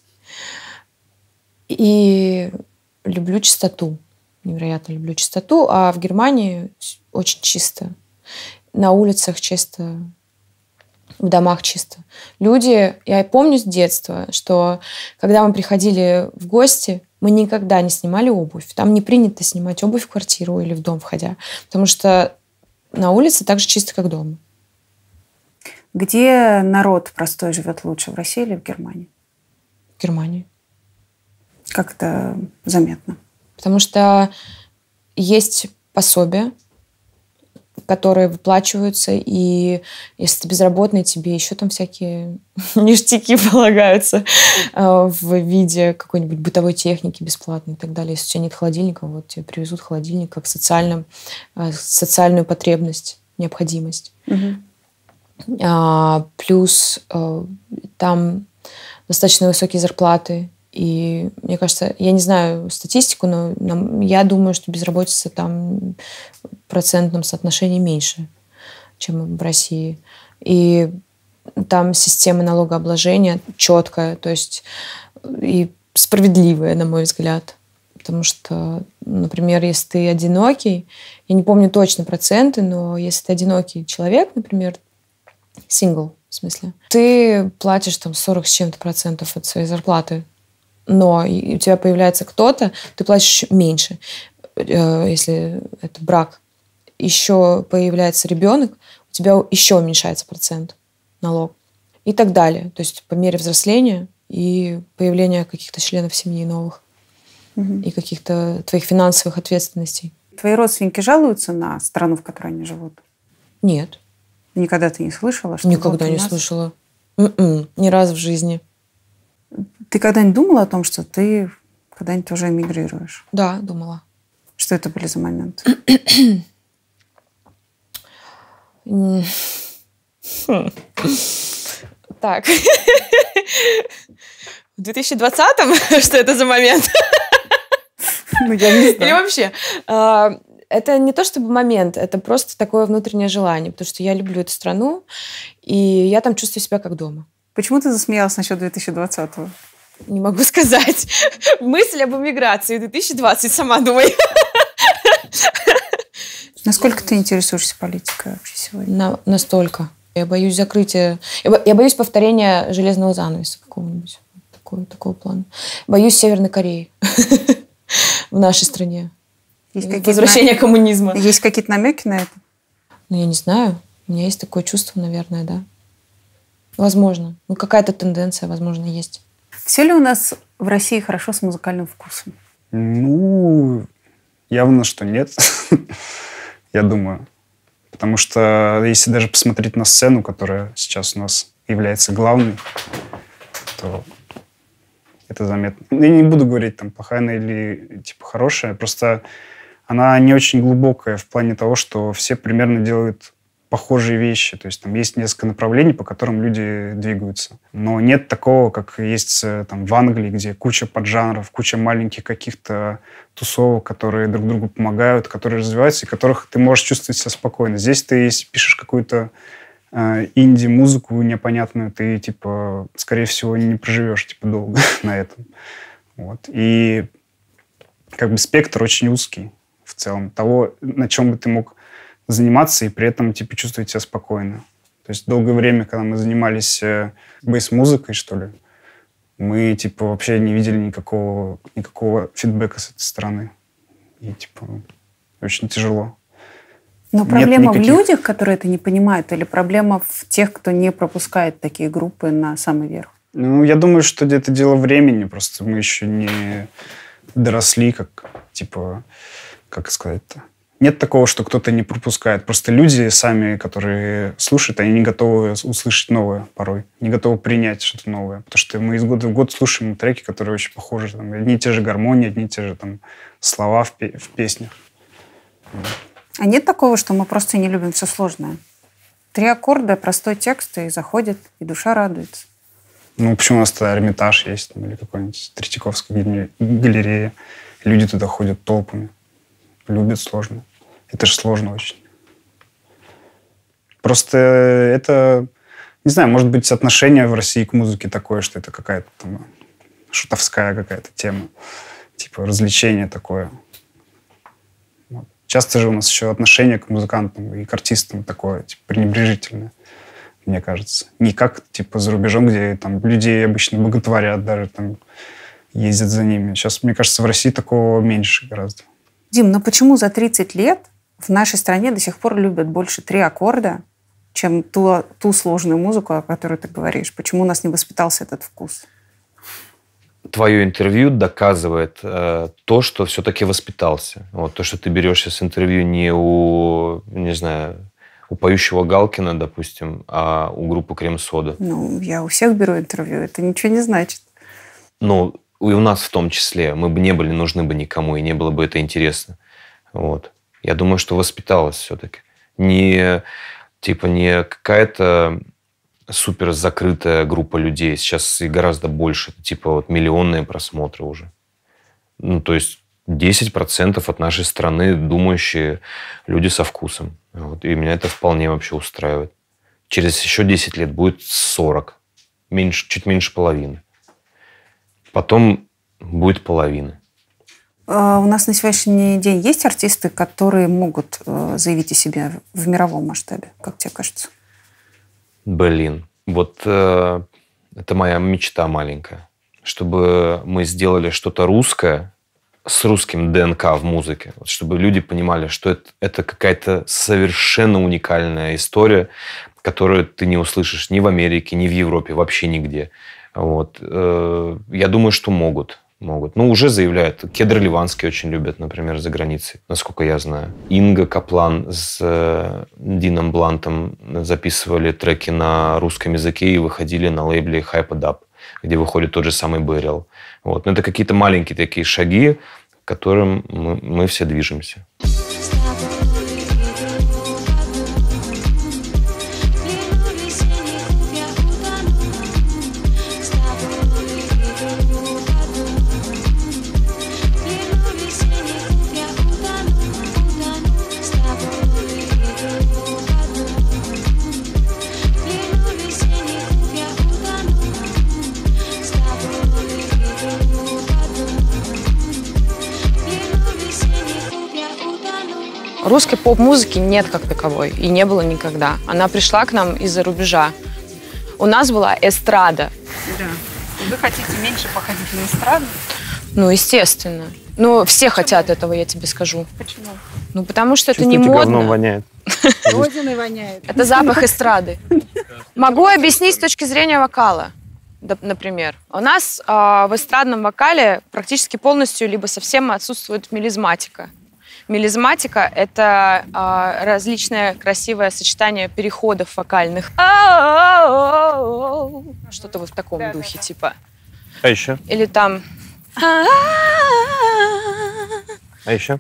И люблю чистоту. Невероятно люблю чистоту. А в Германии очень чисто. На улицах чисто, в домах чисто. Люди, я помню с детства, что когда мы приходили в гости, мы никогда не снимали обувь. Там не принято снимать обувь в квартиру или в дом входя, потому что на улице так же чисто, как дома. Где народ простой живет лучше, в России или в Германии? В Германии. Как это заметно? Потому что есть пособия, которые выплачиваются, и если ты безработный, тебе еще там всякие ништяки полагаются в виде какой-нибудь бытовой техники бесплатной и так далее. Если у тебя нет холодильника, вот тебе привезут холодильник как социальную, социальную потребность, необходимость. Угу. А, плюс там достаточно высокие зарплаты. И мне кажется, я не знаю статистику, но нам, я думаю, что безработица там в процентном соотношении меньше, чем в России. И там система налогообложения четкая, то есть и справедливая, на мой взгляд. Потому что, например, если ты одинокий, я не помню точно проценты, но если ты одинокий человек, например, сингл, в смысле, ты платишь там сорок с чем-то процентов от своей зарплаты. Но у тебя появляется кто-то, ты платишь меньше, если это брак. Еще появляется ребенок, у тебя еще уменьшается процент налог. И так далее. То есть по мере взросления и появления каких-то членов семьи новых. Угу. И каких-то твоих финансовых ответственностей. Твои родственники жалуются на страну, в которой они живут? Нет. Никогда ты не слышала? Что Никогда вот не нас... слышала. М-м, ни разу в жизни. Ты когда-нибудь думала о том, что ты когда-нибудь уже эмигрируешь? Да, думала. Что это были за моменты? Так. В две тысячи двадцатом? Что это за момент? Ну, я не знаю. Или вообще? Это не то чтобы момент, это просто такое внутреннее желание, потому что я люблю эту страну, и я там чувствую себя как дома. Почему ты засмеялась насчет две тысячи двадцатого? Не могу сказать. Мысль об эмиграции две тысячи двадцать, сама думай. Насколько ты интересуешься политикой вообще сегодня? На, настолько. Я боюсь закрытия... Я, бо, я боюсь повторения железного занавеса какого-нибудь. Такого, такого плана. Боюсь Северной Кореи в нашей стране. Возвращение на... коммунизма. Есть какие-то намеки на это? Ну, я не знаю. У меня есть такое чувство, наверное, да. Возможно. Ну, какая-то тенденция, возможно, есть. Все ли у нас в России хорошо с музыкальным вкусом? Ну, явно, что нет. Я думаю. Потому что если даже посмотреть на сцену, которая сейчас у нас является главной, то это заметно. Я не буду говорить, там, плохая она или типа хорошая. Просто она не очень глубокая в плане того, что все примерно делают похожие вещи. То есть там есть несколько направлений, по которым люди двигаются. Но нет такого, как есть там в Англии, где куча поджанров, куча маленьких каких-то тусовок, которые друг другу помогают, которые развиваются, и которых ты можешь чувствовать себя спокойно. Здесь ты, если пишешь какую-то э, инди-музыку непонятную, ты, типа, скорее всего, не проживешь, типа, долго на этом. Вот. И как бы спектр очень узкий в целом того, на чем бы ты мог заниматься и при этом типа чувствовать себя спокойно. То есть долгое время, когда мы занимались э, бейс-музыкой, что ли, Мы, типа, вообще не видели никакого, никакого фидбэка с этой стороны. И, типа, очень тяжело. Но проблема никаких... в людях, которые это не понимают, или проблема в тех, кто не пропускает такие группы на самый верх? Ну, я думаю, что это дело времени. Просто мы еще не доросли, как, типа, как сказать-то. Нет такого, что кто-то не пропускает. Просто люди сами, которые слушают, они не готовы услышать новое порой. Не готовы принять что-то новое. Потому что мы из года в год слушаем треки, которые очень похожи. Там, одни и те же гармонии, одни и те же там, слова в, пе- в песнях. А нет такого, что мы просто не любим все сложное? Три аккорда, простой текст, и заходит, и душа радуется. Ну, почему у нас тогда Эрмитаж есть, там, или какой-нибудь Третьяковская галерея. Люди туда ходят толпами. Любят сложно. Это же сложно очень. Просто это, не знаю, может быть, отношение в России к музыке такое, что это какая-то там шутовская какая-то тема. Типа развлечение такое. Вот. Часто же у нас еще отношение к музыкантам и к артистам такое, типа, пренебрежительное, мне кажется. Не как, типа, за рубежом, где там людей обычно боготворят, даже там ездят за ними. Сейчас, мне кажется, в России такого меньше гораздо. Дим, ну почему за тридцать лет в нашей стране до сих пор любят больше три аккорда, чем ту, ту сложную музыку, о которой ты говоришь? Почему у нас не воспитался этот вкус? Твое интервью доказывает э, то, что все-таки воспитался. Вот, то, что ты берешь сейчас интервью не у, не знаю, у поющего Галкина, допустим, а у группы «Крем-сода». Ну, я у всех беру интервью, это ничего не значит. Ну, и у нас в том числе. Мы бы не были нужны бы никому, и не было бы это интересно. Вот. Я думаю, что воспиталась все-таки. Не, типа, не какая-то супер закрытая группа людей. Сейчас и гораздо больше. Типа вот миллионные просмотры уже. Ну, то есть десять процентов от нашей страны думающие люди со вкусом. Вот. И меня это вполне вообще устраивает. Через еще десять лет будет сорок. Меньше, чуть меньше половины. Потом будет половина. Uh, у нас на сегодняшний день есть артисты, которые могут uh, заявить о себе в мировом масштабе, как тебе кажется? Блин, вот э, это моя мечта маленькая. Чтобы мы сделали что-то русское с русским ДНК в музыке. Вот, чтобы люди понимали, что это, это какая-то совершенно уникальная история, которую ты не услышишь ни в Америке, ни в Европе, вообще нигде. Вот. Я думаю, что могут. могут. Ну, уже заявляют. Кедр Ливанский очень любят, например, за границей, насколько я знаю. Инга Каплан с Дином Блантом записывали треки на русском языке и выходили на лейбле Hype It Up, где выходит тот же самый Burial. Вот. Но это какие-то маленькие такие шаги, к которым мы, мы все движемся. Русской поп-музыки нет как таковой, и не было никогда. Она пришла к нам из-за рубежа. У нас была эстрада. Да. Вы хотите меньше походить на эстраду? Ну, естественно. Ну, все хотят этого, я тебе скажу. Почему? Ну, потому что это Чувствуете, не модно. говном воняет. Родиной воняет. Это запах эстрады. Могу объяснить с точки зрения вокала, например. У нас э, в эстрадном вокале практически полностью либо совсем отсутствует мелизматика. Мелизматика — это э, различное красивое сочетание переходов вокальных. Что-то вот в таком да, духе, да, да. типа. А еще? Или там... А еще?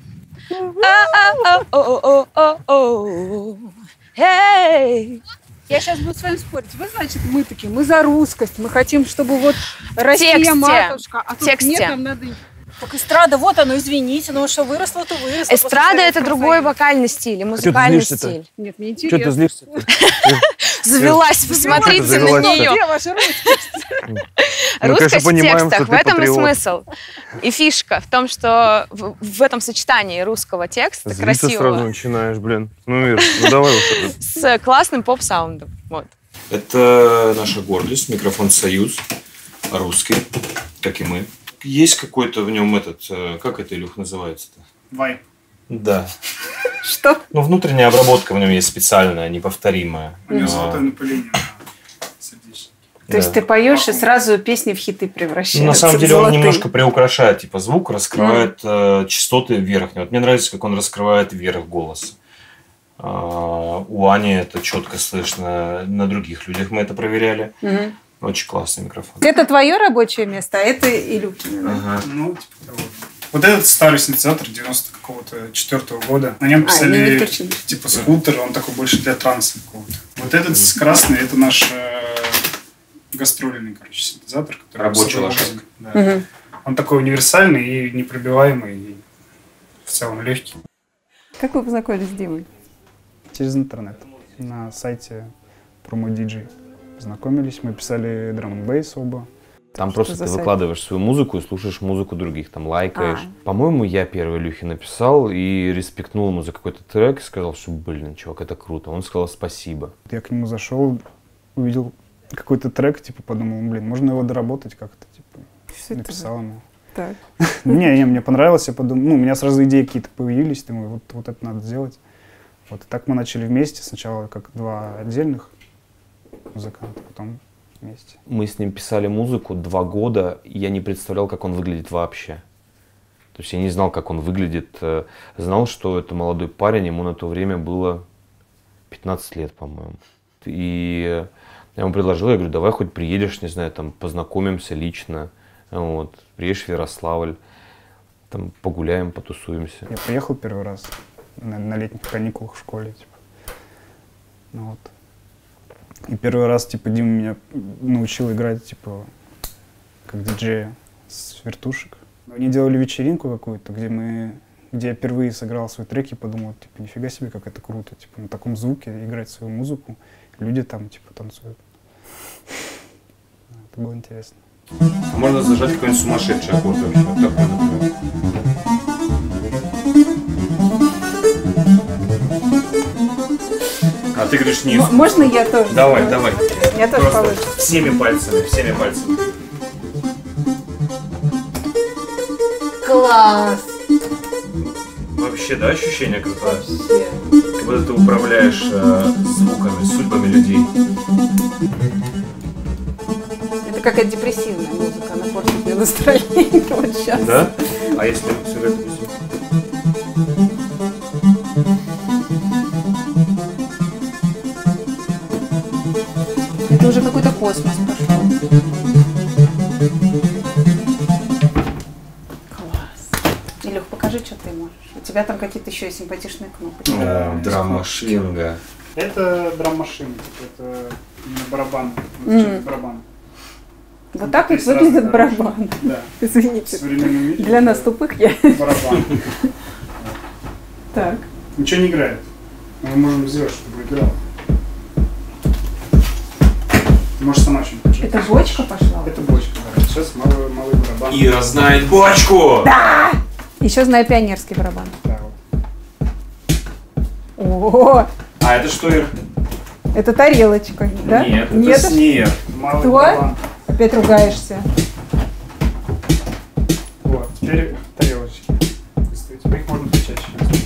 Я сейчас буду с вами спорить. Вы, значит, мы такие, мы за русскость, мы хотим, чтобы вот Россия Тексте. матушка, а тут Тексте. нет, нам надо... Так эстрада, вот оно, извините, ну что выросло, то выросло. Эстрада — это другой вокальный стиль, и музыкальный а стиль. Нет, мне интересно. Что ты злишься? Завелась, посмотрите на нее. Где ваша русскость? Русскость в текстах, в этом и смысл. И фишка в том, что в этом сочетании русского текста красивого. Ты сразу начинаешь, блин. Ну, Ир, ну давай уже. С классным поп-саундом. Вот. Это наша гордость, микрофон «Союз». русский, как и мы. Есть какой-то в нем этот, как это, Илюх, называется-то? Вайп. Да. Что? Ну, внутренняя обработка в нем есть специальная, неповторимая. У него золотое напыление на сердечнике. То есть ты поешь, и сразу песни в хиты превращаются. Ну, на самом деле золотые. он немножко приукрашает, типа звук, раскрывает mm. э, частоты верхние. Вот мне нравится, как он раскрывает верх голоса. А, у Ани это четко слышно, на других людях мы это проверяли. Mm-hmm. Очень классный микрофон. Это твое рабочее место, а это Илюхина. Ага. Ну, типа того. Вот этот старый синтезатор девяносто какого-то четвертого года. На нем писали а, типа скутер, он такой больше для транса какого-то. Вот этот с красный, это наш э, гастрольный, короче, синтезатор. Рабочий лошадка. Да. Угу. Он такой универсальный и непробиваемый, и в целом легкий. Как вы познакомились с Димой? Через интернет. На сайте промо-диджей познакомились. Мы писали драм-н-бейс оба. Там что просто ты сайт? Выкладываешь свою музыку и слушаешь музыку других, там лайкаешь. А. По-моему, я первый Илюхе написал и респектнул ему за какой-то трек и сказал, что, блин, чувак, это круто. Он сказал спасибо. Я к нему зашел, увидел какой-то трек, типа подумал, блин, можно его доработать как-то, типа, что написал ему. Так. Не, не, мне понравилось, я подумал, ну, у меня сразу идеи какие-то появились, думаю, вот, вот это надо сделать. Вот, и так мы начали вместе, сначала как два отдельных музыканта, потом вместе. Мы с ним писали музыку два года, и я не представлял, как он выглядит вообще. То есть я не знал, как он выглядит. Знал, что это молодой парень, ему на то время было пятнадцать лет, по-моему. И я ему предложил, я говорю, давай хоть приедешь, не знаю, там познакомимся лично. Вот. Приедешь в Ярославль, там погуляем, потусуемся. Я приехал первый раз на, на летних каникулах в школе. Типа. Ну, вот. И первый раз, типа, Дима меня научил играть, типа, как диджея с вертушек. Они делали вечеринку какую-то, где мы, где я впервые сыграл свой трек и подумал, типа, нифига себе, как это круто, типа, на таком звуке играть свою музыку, люди там, типа, танцуют. Это было интересно. Можно зажать какой-нибудь сумасшедший аккорд вообще, вот такой, например. А ты говоришь низ. Можно я тоже? Давай, давай. Я тоже получится. Всеми пальцами, всеми пальцами. Класс! Вообще, да, ощущение крутое? Вообще. Как будто ты управляешь э, звуками, судьбами людей. Это какая-то депрессивная музыка, она портит мне настроение вот сейчас. Да? А если сыграть музыку? Это уже какой-то космос пошел. Класс. Илюх, покажи, что ты можешь. У тебя там какие-то еще симпатичные кнопки. Да, драм-машинга. Это драм-машина, это барабан. Mm. барабан. Вот так вот выглядит барабан. Да. Извините. Для нас тупых я. Барабан. Так. Ничего не играет. Мы можем сделать, чтобы играл. Можешь сама что-нибудь нажать. Это бочка пошла? Это бочка, да. Сейчас малый, малый барабан. Ира знает бочку! Да! Еще знаю пионерский барабан. Да, вот. О! А это что, Ир? Это тарелочка, да? Нет, это Нет, снег. Малый Кто? барабан. Опять ругаешься. Вот, теперь тарелочки. Теперь их можно почаще.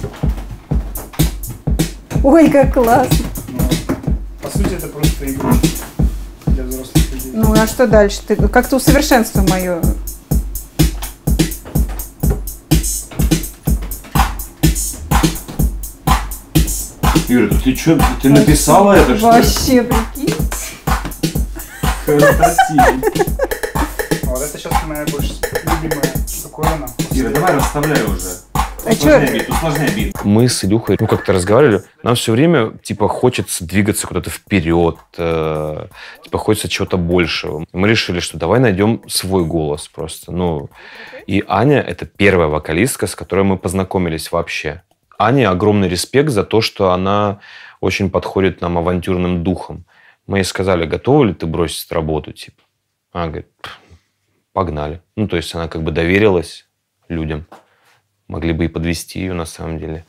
Ой, как классно. Ну, по сути, это просто игра для взрослых людей. Ну, а что дальше? Ты как-то усовершенствуй мое. Юра, ты что, ты написала это, что ли? Вообще, прикинь. Вот это сейчас моя больше любимая штуковина. Ира, давай расставляй уже. А усложняй бит, усложняй бит. Мы с Илюхой, ну, как-то разговаривали, нам все время, типа, хочется двигаться куда-то вперед, э, типа, хочется чего-то большего. Мы решили, что давай найдем свой голос просто, ну. И Аня — это первая вокалистка, с которой мы познакомились вообще. Ане огромный респект за то, что она очень подходит нам авантюрным духом. Мы ей сказали, готова ли ты бросить работу, типа. Она говорит, погнали. Ну, то есть она как бы доверилась людям. Могли бы и подвести ее на самом деле.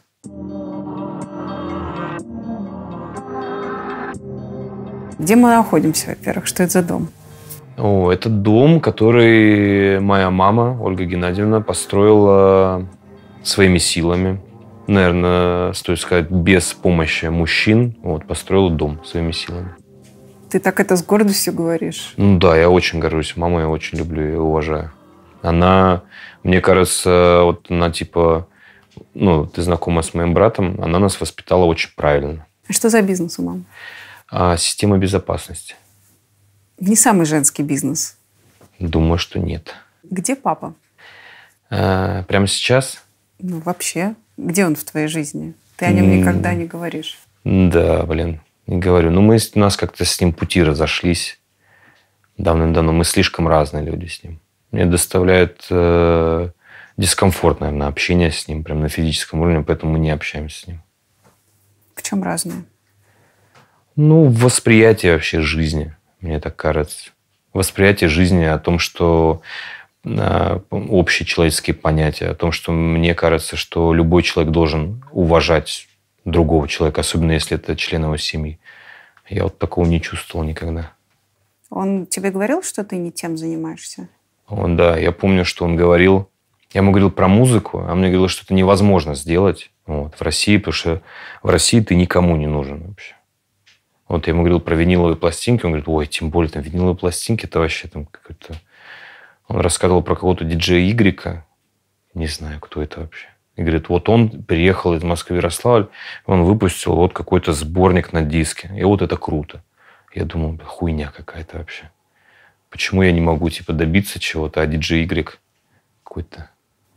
Где мы находимся, во-первых? Что это за дом? О, это дом, который моя мама, Ольга Геннадьевна, построила своими силами. Наверное, стоит сказать, без помощи мужчин. Вот, построила дом своими силами. Ты так это с гордостью говоришь? Ну да, я очень горжусь. Маму я очень люблю и уважаю. Она, мне кажется, вот она типа... Ну, ты знакома с моим братом. Она нас воспитала очень правильно. А что за бизнес у мамы? А, система безопасности. Не самый женский бизнес. Думаю, что нет. Где папа? А, прямо сейчас? Ну, вообще. Где он в твоей жизни? Ты о нем никогда не говоришь. Да, блин, не говорю. Ну, мы, у нас как-то с ним пути разошлись давным-давно. Мы слишком разные люди с ним. Мне доставляет э, дискомфорт, наверное, общение с ним, прям на физическом уровне, поэтому мы не общаемся с ним. В чем разные? Ну, восприятие вообще жизни, мне так кажется. Восприятие жизни о том, что э, общие человеческие понятия, о том, что мне кажется, что любой человек должен уважать другого человека, особенно если это член его семьи. Я вот такого не чувствовал никогда. Он тебе говорил, что ты не тем занимаешься? Он, да, я помню, что он говорил. Я ему говорил про музыку, а мне говорил, что это невозможно сделать вот, в России, потому что в России ты никому не нужен вообще. Вот я ему говорил про виниловые пластинки, он говорит, ой, тем более там виниловые пластинки, это вообще там какой-то... Он рассказывал про какого-то диджея Игрека, не знаю, кто это вообще. И говорит, вот он приехал из Москвы в Ярославль, он выпустил вот какой-то сборник на диске, и вот это круто. Я думал, хуйня какая-то вообще. Почему я не могу типа добиться чего-то, а диджей Игрек какой-то...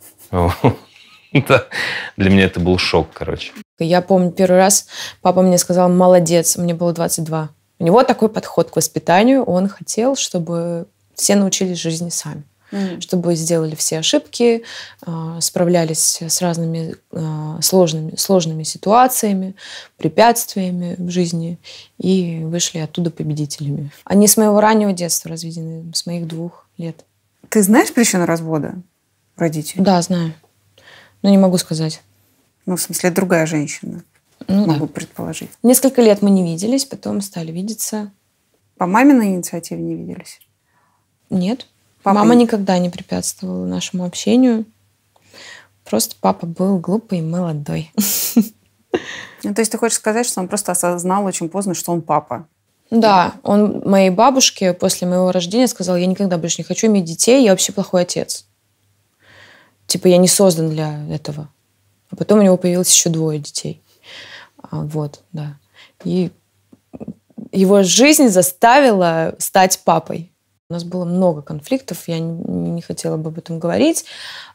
Да. Для меня это был шок, короче. Я помню, первый раз папа мне сказал «молодец», мне было двадцать два. У него такой подход к воспитанию. Он хотел, чтобы все научились жизни сами. Mm. Чтобы сделали все ошибки, справлялись с разными сложными, сложными ситуациями, препятствиями в жизни и вышли оттуда победителями. Они с моего раннего детства разведены, с моих двух лет. Ты знаешь причину развода родителей? Да, знаю. Но не могу сказать. Ну, в смысле, другая женщина. Ну, могу да. предположить. Несколько лет мы не виделись, потом стали видеться. По маминой инициативе не виделись? Нет. Папа Мама не... никогда не препятствовала нашему общению. Просто папа был глупый и молодой. Ну, то есть ты хочешь сказать, что он просто осознал очень поздно, что он папа? Да. Он моей бабушке после моего рождения сказал, я никогда больше не хочу иметь детей, я вообще плохой отец. Типа я не создан для этого. А потом у него появилось еще двое детей. Вот, да. И его жизнь заставила стать папой. У нас было много конфликтов, я не хотела бы об этом говорить,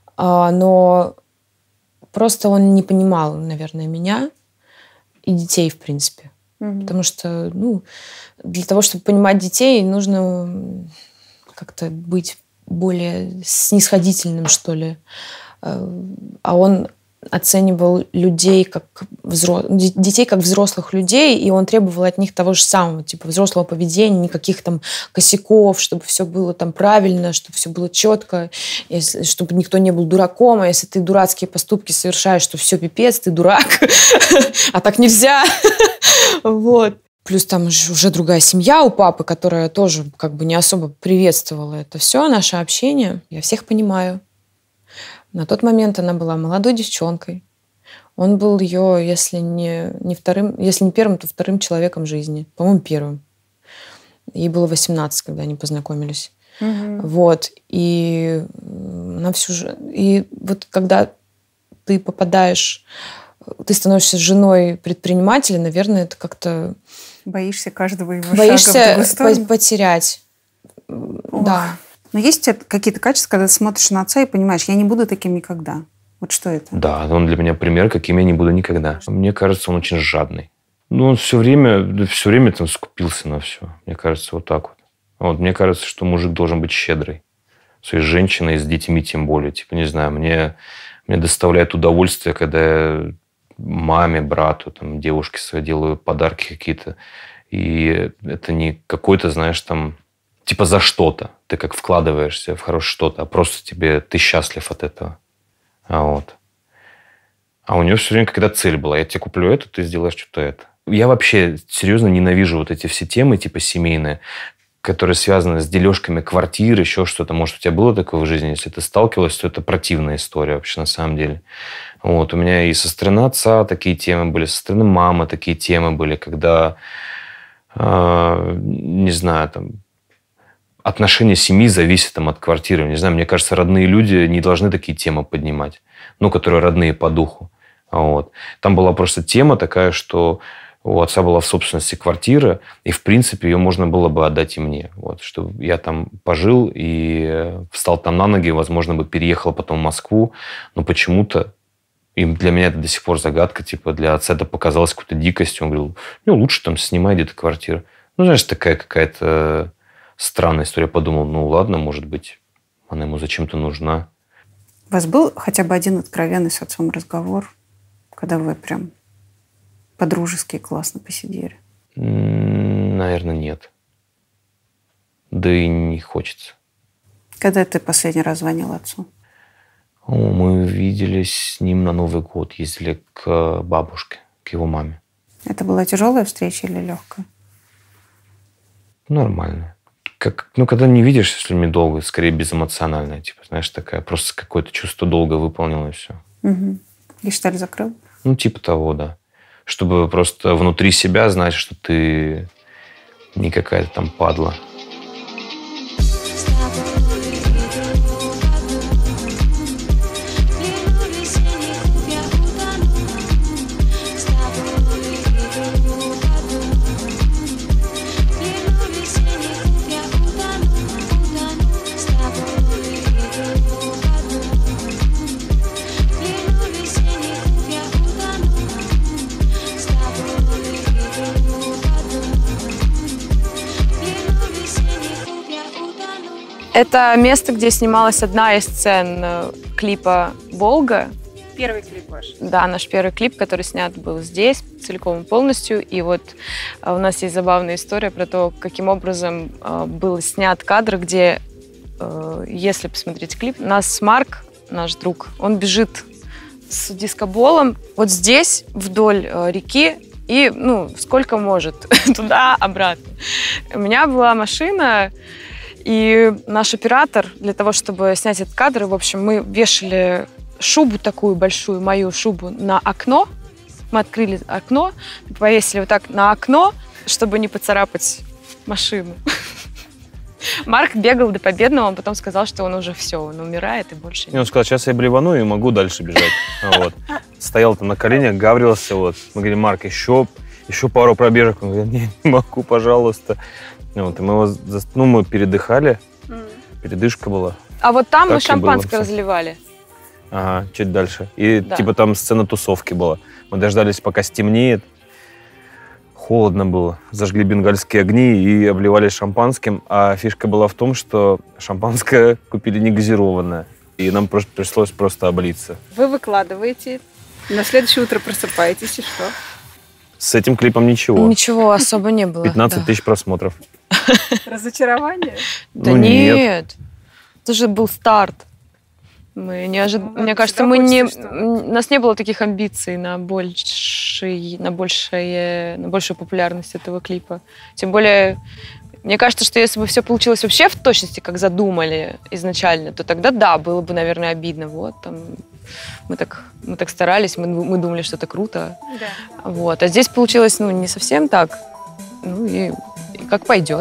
но просто он не понимал, наверное, меня и детей, в принципе. Mm-hmm. Потому что, ну, для того, чтобы понимать детей, нужно как-то быть более снисходительным, что ли. А он оценивал людей как взро... детей как взрослых людей, и он требовал от них того же самого, типа взрослого поведения, никаких там косяков, чтобы все было там правильно, чтобы все было четко, если... чтобы никто не был дураком, а если ты дурацкие поступки совершаешь, то все, пипец, ты дурак, а так нельзя. Вот. Плюс там уже другая семья у папы, которая тоже как бы не особо приветствовала это все, наше общение. Я всех понимаю. На тот момент она была молодой девчонкой. Он был ее, если не, не вторым, если не первым, то вторым человеком жизни. По-моему, первым. Ей было восемнадцать, когда они познакомились. Угу. Вот. И на всю жизнь. И вот когда ты попадаешь, ты становишься женой предпринимателя, наверное, это как-то... Боишься каждого его Боишься шага в другую сторону? Потерять. Ох. Да. Но есть у тебя какие-то качества, когда ты смотришь на отца и понимаешь, я не буду таким никогда. Вот что это? Да, он для меня пример, каким я не буду никогда. Мне кажется, он очень жадный. Ну, он все время, все время там скупился на все. Мне кажется, вот так вот. Вот. Мне кажется, что мужик должен быть щедрый. Своей женщиной, с детьми тем более. Типа, не знаю, мне, мне доставляет удовольствие, когда я маме, брату, там, девушке своей делаю подарки какие-то. И это не какой-то, знаешь, там... Типа за что-то. Ты как вкладываешься в хорошее что-то, а просто тебе ты счастлив от этого. А вот. А у нее все время какая-то цель была. Я тебе куплю это, ты сделаешь что-то это. Я вообще серьезно ненавижу вот эти все темы, типа семейные. которые связаны с дележками квартир, еще что-то. Может, у тебя было такое в жизни? Если ты сталкивалась, то это противная история вообще на самом деле. Вот. У меня и со стороны отца такие темы были, со стороны мамы такие темы были, когда, э, не знаю, там, отношения семьи зависят там, от квартиры. Не знаю, мне кажется, родные люди не должны такие темы поднимать. Ну, которые родные по духу. Вот. Там была просто тема такая, что у отца была в собственности квартира, и, в принципе, ее можно было бы отдать и мне. Вот, что я там пожил и встал там на ноги, возможно, бы переехал потом в Москву, но почему-то, и для меня это до сих пор загадка, типа для отца это показалось какой-то дикостью. Он говорил, ну, лучше там снимай где-то квартиру. Ну, знаешь, такая какая-то странная история. Я подумал, ну, ладно, может быть, она ему зачем-то нужна. У вас был хотя бы один откровенный с отцом разговор, когда вы прям по-дружески классно посидели? Наверное, нет. Да и не хочется. Когда ты последний раз звонил отцу? О, мы виделись с ним на Новый год. Ездили к бабушке, к его маме. Это была тяжелая встреча или легкая? Нормально. Как, ну, когда не видишься с людьми долго, скорее безэмоциональная. Типа, знаешь, такая, просто какое-то чувство долга выполнило, и все. Угу. Гештальт закрыл? Ну, типа того, да. Чтобы просто внутри себя знать, что ты не какая-то там падла. Это место, где снималась одна из сцен клипа «Волга». Первый клип ваш? Да, наш первый клип, который снят был здесь, целиком и полностью. И вот у нас есть забавная история про то, каким образом был снят кадр, где, если посмотреть клип, нас Марк, наш друг, он бежит с дискоболом вот здесь, вдоль реки, и, ну, сколько может, туда-обратно. У меня была машина, и наш оператор, для того, чтобы снять этот кадр, в общем, мы вешали шубу такую большую, мою шубу, на окно. Мы открыли окно, повесили вот так на окно, чтобы не поцарапать машину. Марк бегал до победного, он потом сказал, что он уже все, он умирает и больше не. Он сказал, сейчас я блевану и могу дальше бежать. Вот. Стоял там на коленях, гаврился. Вот. Мы говорим, Марк, еще, еще пару пробежек. Он говорит, не, не могу, пожалуйста. Вот, и мы, его, ну, мы передыхали, mm. передышка была. А вот там так мы шампанское разливали. Ага, чуть дальше. И да. типа там сцена тусовки была. Мы дождались, пока стемнеет. Холодно было. Зажгли бенгальские огни и обливались шампанским. А фишка была в том, что шампанское купили негазированное. И нам просто пришлось просто облиться. Вы выкладываете, на следующее утро просыпаетесь, и что? С этим клипом ничего. Ничего особо не было. пятнадцать да. тысяч просмотров. Разочарование? Да ну, нет. нет. Это же был старт. Мы не ожид... ну, Мне кажется, мы не... у нас не было таких амбиций на, больший... на, большее... на большую популярность этого клипа. Тем более, мне кажется, что если бы все получилось вообще в точности, как задумали изначально, то тогда да, было бы, наверное, обидно. Вот, там... мы, так... мы так старались, мы, мы думали, что это круто. Да. Вот. А здесь получилось ну, не совсем так. Ну и, и как пойдет.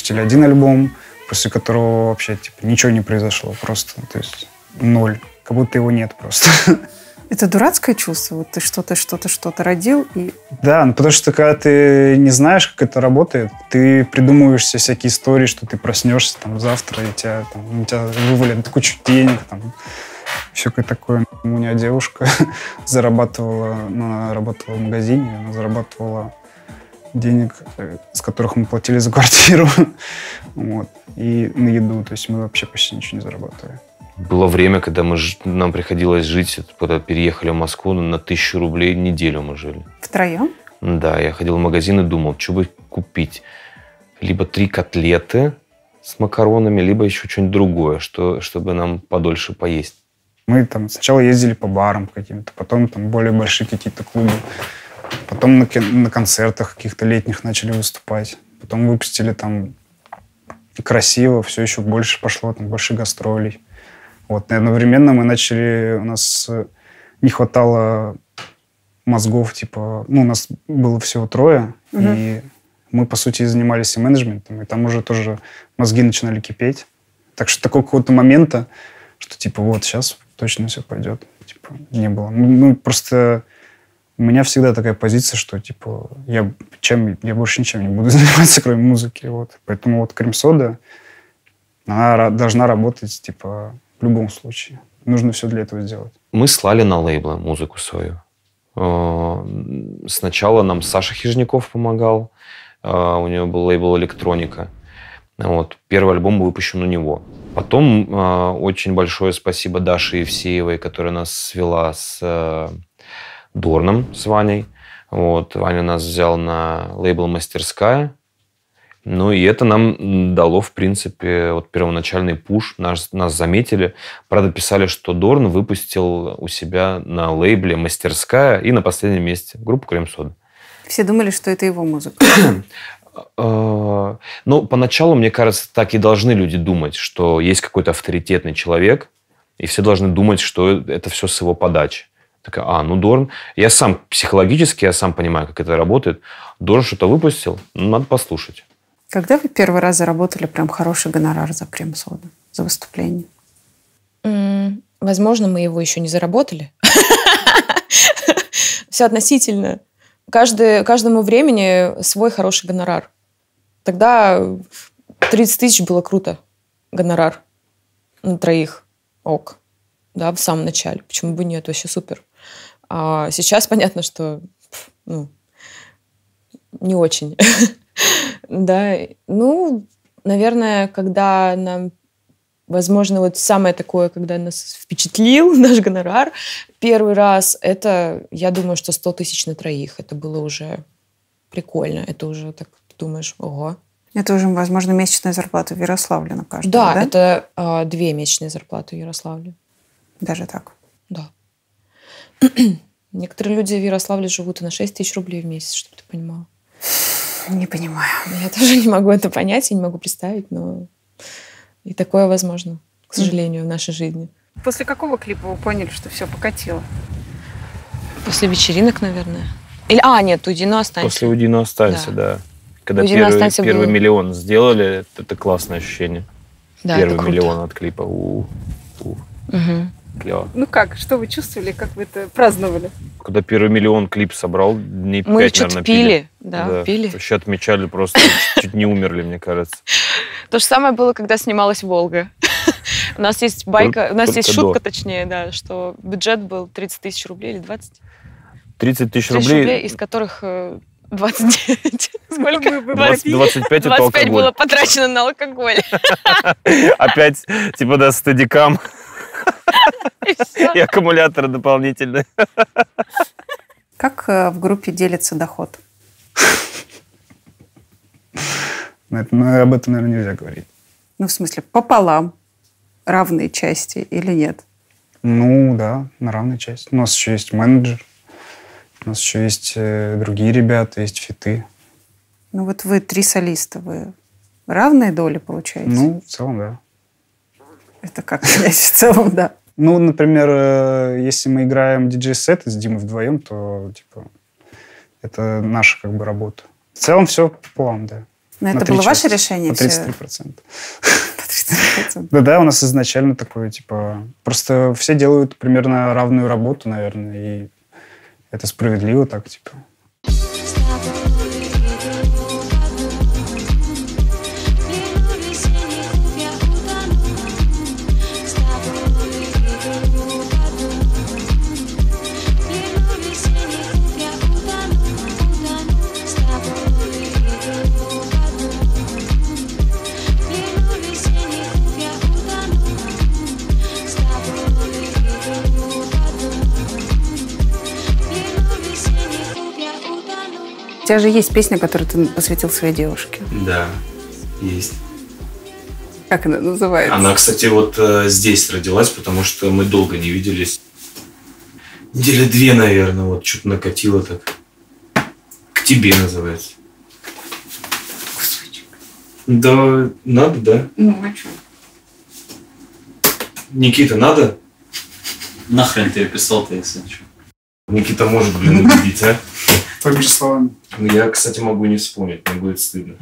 выпустили один альбом, после которого вообще типа ничего не произошло. Просто, то есть ноль. Как будто его нет просто. Это дурацкое чувство. Вот ты что-то, что-то, что-то родил и... Да, ну потому что когда ты не знаешь, как это работает, ты придумываешь себе всякие истории, что ты проснешься там завтра, и тебя, там, у тебя вывалят кучу денег, там, всякое такое. У меня девушка зарабатывала, она работала в магазине, она зарабатывала денег, с которых мы платили за квартиру, вот, и на еду. То есть мы вообще почти ничего не зарабатывали. Было время, когда мы, нам приходилось жить, когда переехали в Москву, на тысячу рублей неделю мы жили. Втроем? Да, я ходил в магазин и думал, что бы купить. Либо три котлеты с макаронами, либо еще что-нибудь другое, что, чтобы нам подольше поесть. Мы там сначала ездили по барам каким-то, потом там более большие какие-то клубы. Потом на, на концертах каких-то летних начали выступать. Потом выпустили там красиво, все еще больше пошло, там больше гастролей. Вот. И одновременно мы начали, у нас не хватало мозгов, типа, ну, у нас было всего трое, угу. и мы, по сути, занимались и менеджментом, и там уже тоже мозги начинали кипеть. Так что такого какого-то момента, что, типа, вот, сейчас точно все пойдет, типа, не было. Ну, просто у меня всегда такая позиция, что, типа, я, чем, я больше ничем не буду заниматься, кроме музыки, вот. Поэтому вот Крем-сода, она должна работать, типа, в любом случае. Нужно все для этого сделать. Мы слали на лейблы музыку свою. Сначала нам Саша Хижняков помогал. У него был лейбл «Электроника». Вот. Первый альбом был выпущен у него. Потом очень большое спасибо Даше Евсеевой, которая нас свела с Дорном, с Ваней. Вот. Ваня нас взял на лейбл «Мастерская». Ну, и это нам дало, в принципе, вот первоначальный пуш. Нас, нас заметили. Правда, писали, что Дорн выпустил у себя на лейбле «Мастерская» и на последнем месте группу «Крем-сода». Все думали, что это его музыка. Ну, поначалу, мне кажется, так и должны люди думать, что есть какой-то авторитетный человек, и все должны думать, что это все с его подачи. Такая, а, ну Дорн. Я сам психологически, я сам понимаю, как это работает. Дорн что-то выпустил, ну, надо послушать. Когда вы первый раз заработали прям хороший гонорар за Крем-соду, за выступление? Mm, возможно, мы его еще не заработали. Все относительно. Каждый, каждому времени свой хороший гонорар. Тогда тридцать тысяч было круто. Гонорар на троих. Ок. Да, в самом начале. Почему бы нет? Вообще супер. А сейчас понятно, что ну, не очень. Да, ну, наверное, когда нам, возможно, вот самое такое, когда нас впечатлил наш гонорар, первый раз, это, я думаю, что сто тысяч на троих. Это было уже прикольно. Это уже так думаешь, ого. Это уже, возможно, месячная зарплата в Ярославле на каждого, да? Да, это а, две месячные зарплаты в Ярославле. Даже так? Да. Некоторые люди в Ярославле живут и на шесть тысяч рублей в месяц, чтобы ты понимала. Не понимаю. Я тоже не могу это понять, я не могу представить, но и такое возможно, к сожалению, в нашей жизни. После какого клипа вы поняли, что все покатило? После вечеринок, наверное. Или, а, нет, «Уйди, но останься». После «Уйди, но останься», да. да. Когда «Уйди, первый, останься» первый было... миллион сделали, это, это классное ощущение. Да, первый это круто. миллион от клипа. У, у. Угу. Клево. Ну как? Что вы чувствовали? Как вы это праздновали? Когда первый миллион клип собрал, дней Мы пять, что-то наверное, пили. пили. Да, да, пили. Вообще отмечали просто, чуть не умерли, мне кажется. То же самое было, когда снималась «Волга». У нас есть байка, у нас есть шутка, точнее, да, что бюджет был тридцать тысяч рублей или двадцать? тридцать тысяч рублей, из которых двадцать девять. Сколько? двадцать пять это алкоголь. двадцать пять было потрачено на алкоголь. Опять, типа, да, стадикам. И аккумуляторы дополнительные. Как в группе делится доход? Ну, об этом, наверное, нельзя говорить. Ну, в смысле, пополам? Равные части или нет? Ну, да, на равной части. У нас еще есть менеджер. У нас еще есть э, другие ребята, есть фиты. Ну, вот вы три солиста. Вы равные доли получаете? Ну, в целом, да. Это как понять в целом, да? Ну, например, э, если мы играем диджей-сеты с Димой вдвоем, то, типа, это наша, как бы, работа. В целом все пополам, да. Но это было ваше решение? По тридцать три процента. Да-да, у нас изначально такое, типа... Просто все делают примерно равную работу, наверное, и это справедливо так, типа. У тебя же есть песня, которую ты посвятил своей девушке. Да, есть. Как она называется? Она, кстати, вот э, здесь родилась, потому что мы долго не виделись. Недели две, наверное, вот что-то накатило так. «К тебе» называется. Кусочек. Да, надо, да? Ну, а что? Никита, надо? Нахрен ты ее писал-то, если что? Никита может, блин, убедить, а? Твоими же словами. Ну, я, кстати, могу не вспомнить, мне будет стыдно.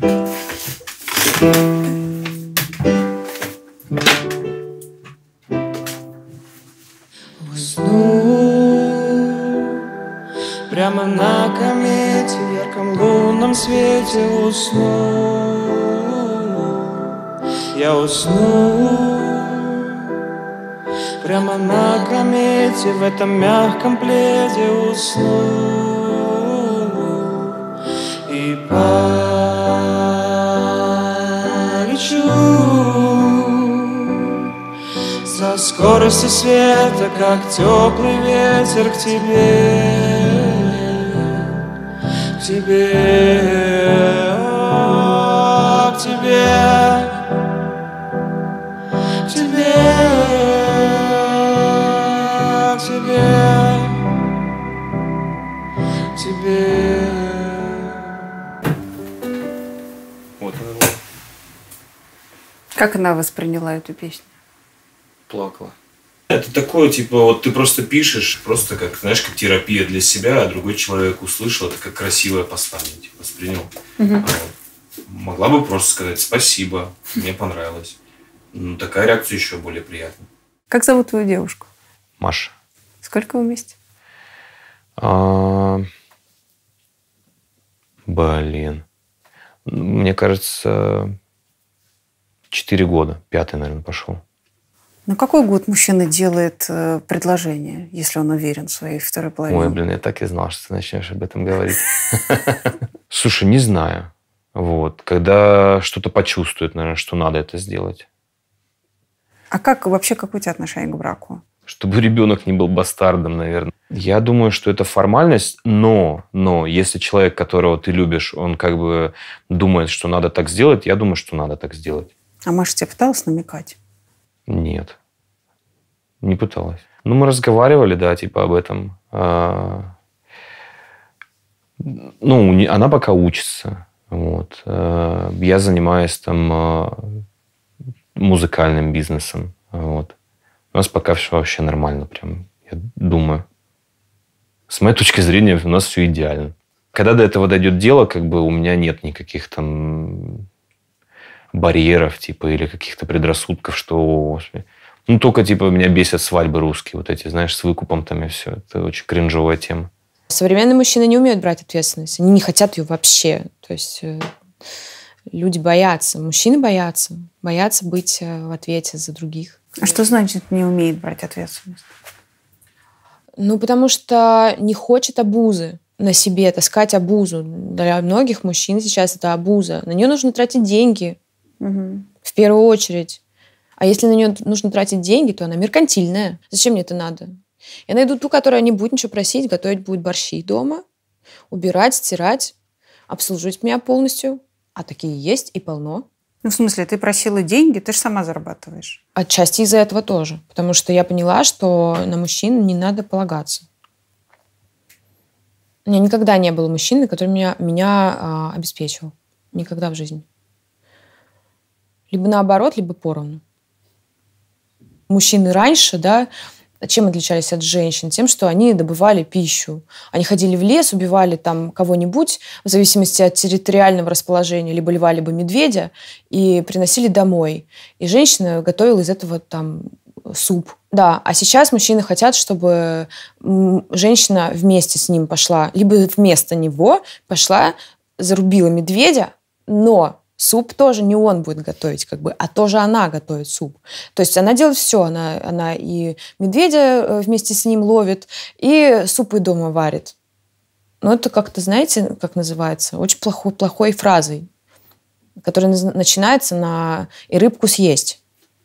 Усну прямо на комете, в ярком лунном свете усну. Я усну прямо на комете, в этом мягком пледе усну. И полечу со скоростью света, как теплый ветер к тебе, к тебе, к тебе, к тебе, к тебе, к тебе. Вот она была. Как она восприняла эту песню? Плакала. Это такое, типа, вот ты просто пишешь, просто как, знаешь, как терапия для себя, а другой человек услышал, это как красивое послание, типа, воспринял. Угу. А вот. Могла бы просто сказать спасибо, мне понравилось. Ну, такая реакция еще более приятная. Как зовут твою девушку? Маша. Сколько вы вместе? А... Блин. Мне кажется, четыре года. Пятый, наверное, пошел. На какой год мужчина делает э, предложение, если он уверен в своей второй половине? Ой, блин, я так и знал, что ты начнешь об этом говорить. Слушай, не знаю. Вот. Когда что-то почувствует, наверное, что надо это сделать. А как вообще, какое у тебя отношение к браку? Чтобы ребенок не был бастардом, наверное. Я думаю, что это формальность, но, но если человек, которого ты любишь, он как бы думает, что надо так сделать, я думаю, что надо так сделать. А Маша тебе пыталась намекать? Нет. Не пыталась. Ну, мы разговаривали, да, типа об этом. Ну, она пока учится. Вот. Я занимаюсь там музыкальным бизнесом. Вот. У нас пока все вообще нормально, прям, я думаю. С моей точки зрения, у нас все идеально. Когда до этого дойдет дело, как бы у меня нет никаких там барьеров, типа, или каких-то предрассудков, что... Ну, только, типа, меня бесят свадьбы русские, вот эти, знаешь, с выкупом там и все. Это очень кринжовая тема. Современные мужчины не умеют брать ответственность. Они не хотят ее вообще. То есть э, люди боятся. Мужчины боятся. Боятся быть э, в ответе за других. А что значит не умеет брать ответственность? Ну, потому что не хочет абузы на себе, таскать абузу. Для многих мужчин сейчас это абуза. На нее нужно тратить деньги. Угу. В первую очередь. А если на нее нужно тратить деньги, то она меркантильная. Зачем мне это надо? Я найду ту, которая не будет ничего просить, готовить будет борщи дома, убирать, стирать, обслуживать меня полностью. А такие есть и полно. Ну, в смысле, ты просила деньги, ты же сама зарабатываешь. Отчасти из-за этого тоже. Потому что я поняла, что на мужчин не надо полагаться. У меня никогда не было мужчины, который меня, меня а, обеспечивал. Никогда в жизни. Либо наоборот, либо поровну. Мужчины раньше, да, чем отличались от женщин? Тем, что они добывали пищу. Они ходили в лес, убивали там кого-нибудь, в зависимости от территориального расположения, либо льва, либо медведя, и приносили домой. И женщина готовила из этого там суп. Да, а сейчас мужчины хотят, чтобы женщина вместе с ним пошла, либо вместо него пошла, зарубила медведя, но суп тоже не он будет готовить, как бы, а тоже она готовит суп. То есть она делает все. Она, она и медведя вместе с ним ловит, и суп и дома варит. Но это как-то, знаете, как называется? Очень плохой, плохой фразой, которая начинается на «и рыбку съесть».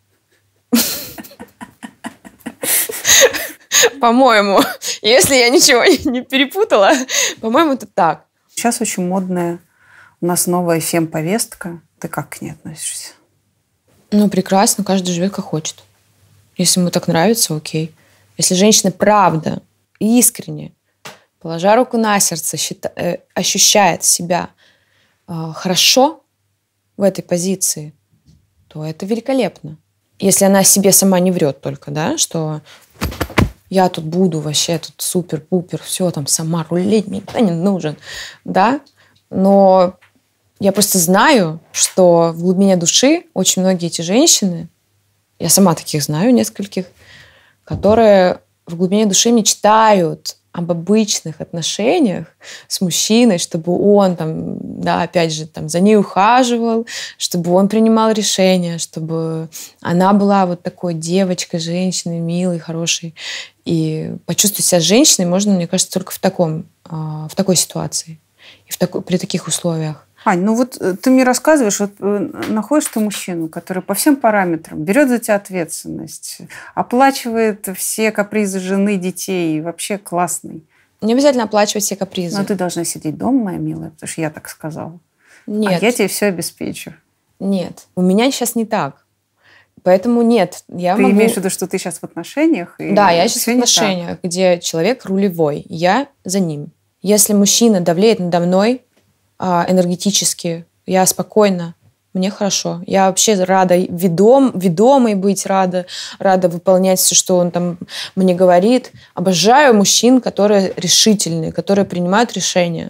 По-моему, если я ничего не перепутала, по-моему, это так. Сейчас очень модная у нас новая фем-повестка. Ты как к ней относишься? Ну, прекрасно. Каждый живет как хочет. Если ему так нравится, окей. Если женщина правда, искренне, положа руку на сердце, счита, э, ощущает себя э, хорошо в этой позиции, то это великолепно. Если она себе сама не врет только, да, что я тут буду вообще тут супер-пупер, все там сама рулить, мне никто не нужен, да. Но я просто знаю, что в глубине души очень многие эти женщины, я сама таких знаю нескольких, которые в глубине души мечтают об обычных отношениях с мужчиной, чтобы он там, да, опять же, там, за ней ухаживал, чтобы он принимал решения, чтобы она была вот такой девочкой, женщиной, милой, хорошей. И почувствовать себя женщиной можно, мне кажется, только в таком, в такой ситуации и в такой, при таких условиях. Ань, ну вот ты мне рассказываешь, вот находишь ты мужчину, который по всем параметрам берет за тебя ответственность, оплачивает все капризы жены, детей, вообще классный. Не обязательно оплачивать все капризы. Но ты должна сидеть дома, моя милая, потому что я так сказала. Нет. А я тебе все обеспечу. Нет, у меня сейчас не так. Поэтому нет. Я ты могу... имеешь в виду, что ты сейчас в отношениях? И да, я сейчас в отношениях, где человек рулевой, я за ним. Если мужчина давлеет надо мной, энергетически, я спокойна, мне хорошо. Я вообще рада ведом, ведомой быть, рада, рада выполнять все, что он там мне говорит. Обожаю мужчин, которые решительные, которые принимают решения.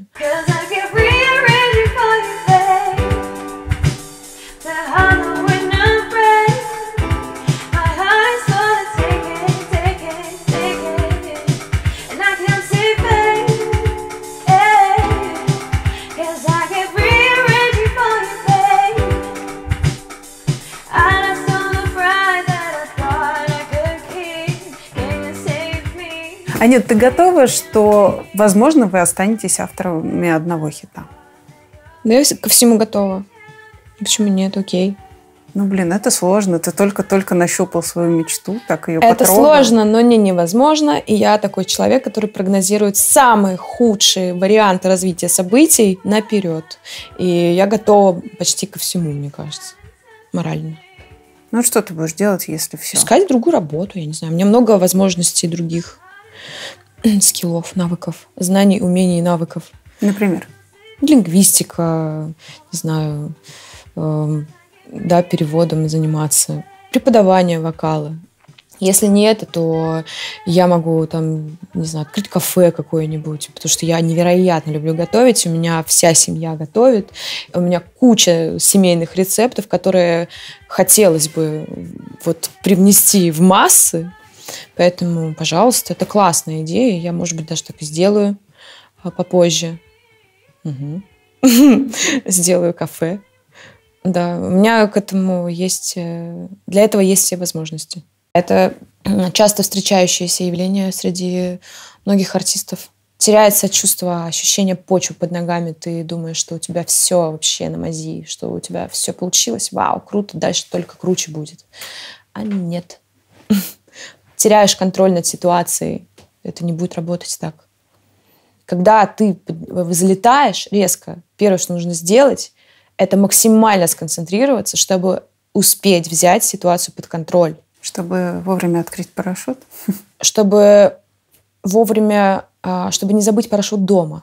А нет, ты готова, что, возможно, вы останетесь авторами одного хита? Да, я ко всему готова. Почему нет? Окей. Ну, блин, это сложно. Ты только-только нащупал свою мечту, так ее Это потрогал. сложно, но не невозможно. И я такой человек, который прогнозирует самые худшие варианты развития событий наперед. И я готова почти ко всему, мне кажется, морально. Ну, что ты будешь делать, если все? Искать другую работу, я не знаю. У меня много возможностей других скиллов, навыков, знаний, умений и навыков. Например? Лингвистика, не знаю, э, да, переводом заниматься, преподавание вокала. Если не это, то я могу там, не знаю, открыть кафе какое-нибудь, потому что я невероятно люблю готовить, у меня вся семья готовит, у меня куча семейных рецептов, которые хотелось бы вот привнести в массы, поэтому, пожалуйста, это классная идея, я, может быть, даже так и сделаю попозже. Угу. Сделаю кафе. Да, у меня к этому есть, для этого есть все возможности. Это часто встречающееся явление среди многих артистов. Теряется чувство, ощущение почвы под ногами. Ты думаешь, что у тебя все вообще на мази, что у тебя все получилось. Вау, круто, дальше только круче будет. А нет. Теряешь контроль над ситуацией. Это не будет работать так. Когда ты взлетаешь резко, первое, что нужно сделать, это максимально сконцентрироваться, чтобы успеть взять ситуацию под контроль. Чтобы вовремя открыть парашют? Чтобы вовремя, чтобы не забыть парашют дома.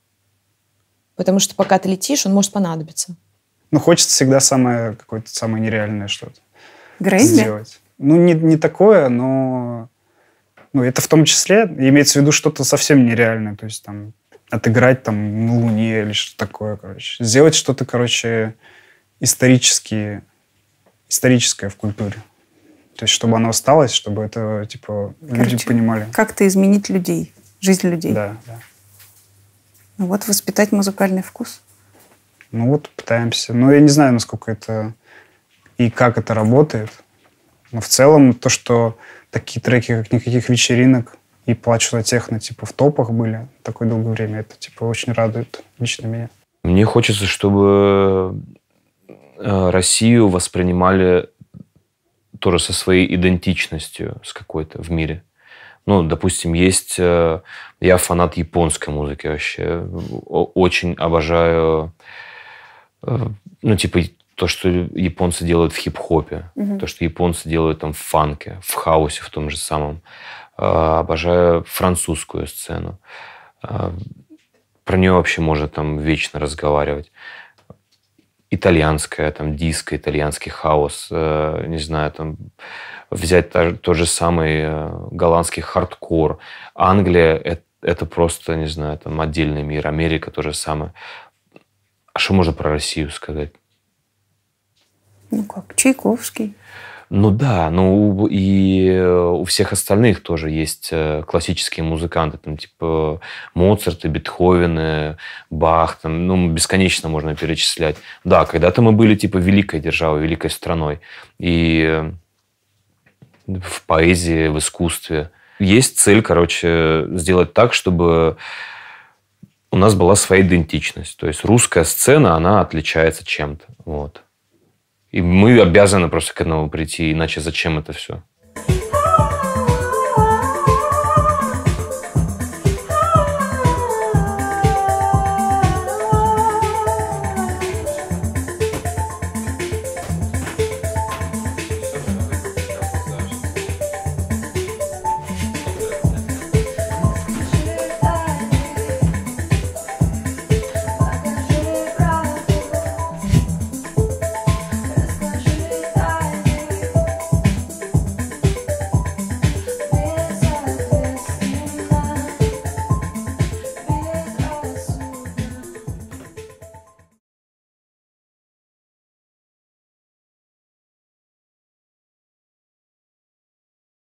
Потому что пока ты летишь, он может понадобиться. Ну, хочется всегда самое какое-то самое нереальное что-то Грейси? сделать. Ну, не, не такое, но Ну, это в том числе имеется в виду что-то совсем нереальное. То есть там отыграть там на Луне или что-то такое, короче. Сделать что-то, короче, исторически, историческое в культуре. То есть чтобы оно осталось, чтобы это, типа, короче, люди понимали. Как-то изменить людей, жизнь людей. Да, да. Ну вот воспитать музыкальный вкус. Ну вот пытаемся. Но я не знаю, насколько это и как это работает. Но в целом то, что такие треки, как «Никаких вечеринок» и «Плачу на техно» типа в топах были такое долгое время, это типа очень радует лично меня. Мне хочется, чтобы Россию воспринимали тоже со своей идентичностью, с какой-то в мире. Ну, допустим, есть... Я фанат японской музыки вообще. Очень обожаю... Ну, типа, то, что японцы делают в хип-хопе. Mm-hmm. То, что японцы делают там в фанке, в хаусе в том же самом. Обожаю французскую сцену. Про нее вообще можно там вечно разговаривать. Итальянская, там, диско, итальянский хаос. Не знаю, там... Взять тот же самый голландский хардкор. Англия это, это просто, не знаю, там отдельный мир. Америка то же самое. А что можно про Россию сказать? Ну как, Чайковский. Ну да, ну и у всех остальных тоже есть классические музыканты, там типа Моцарты, Бетховены, Бах, там, ну бесконечно можно перечислять. Да, когда-то мы были типа великой державой, великой страной. И в поэзии, в искусстве. Есть цель, короче, сделать так, чтобы у нас была своя идентичность. То есть русская сцена, она отличается чем-то. Вот. И мы обязаны просто к этому прийти, иначе зачем это все?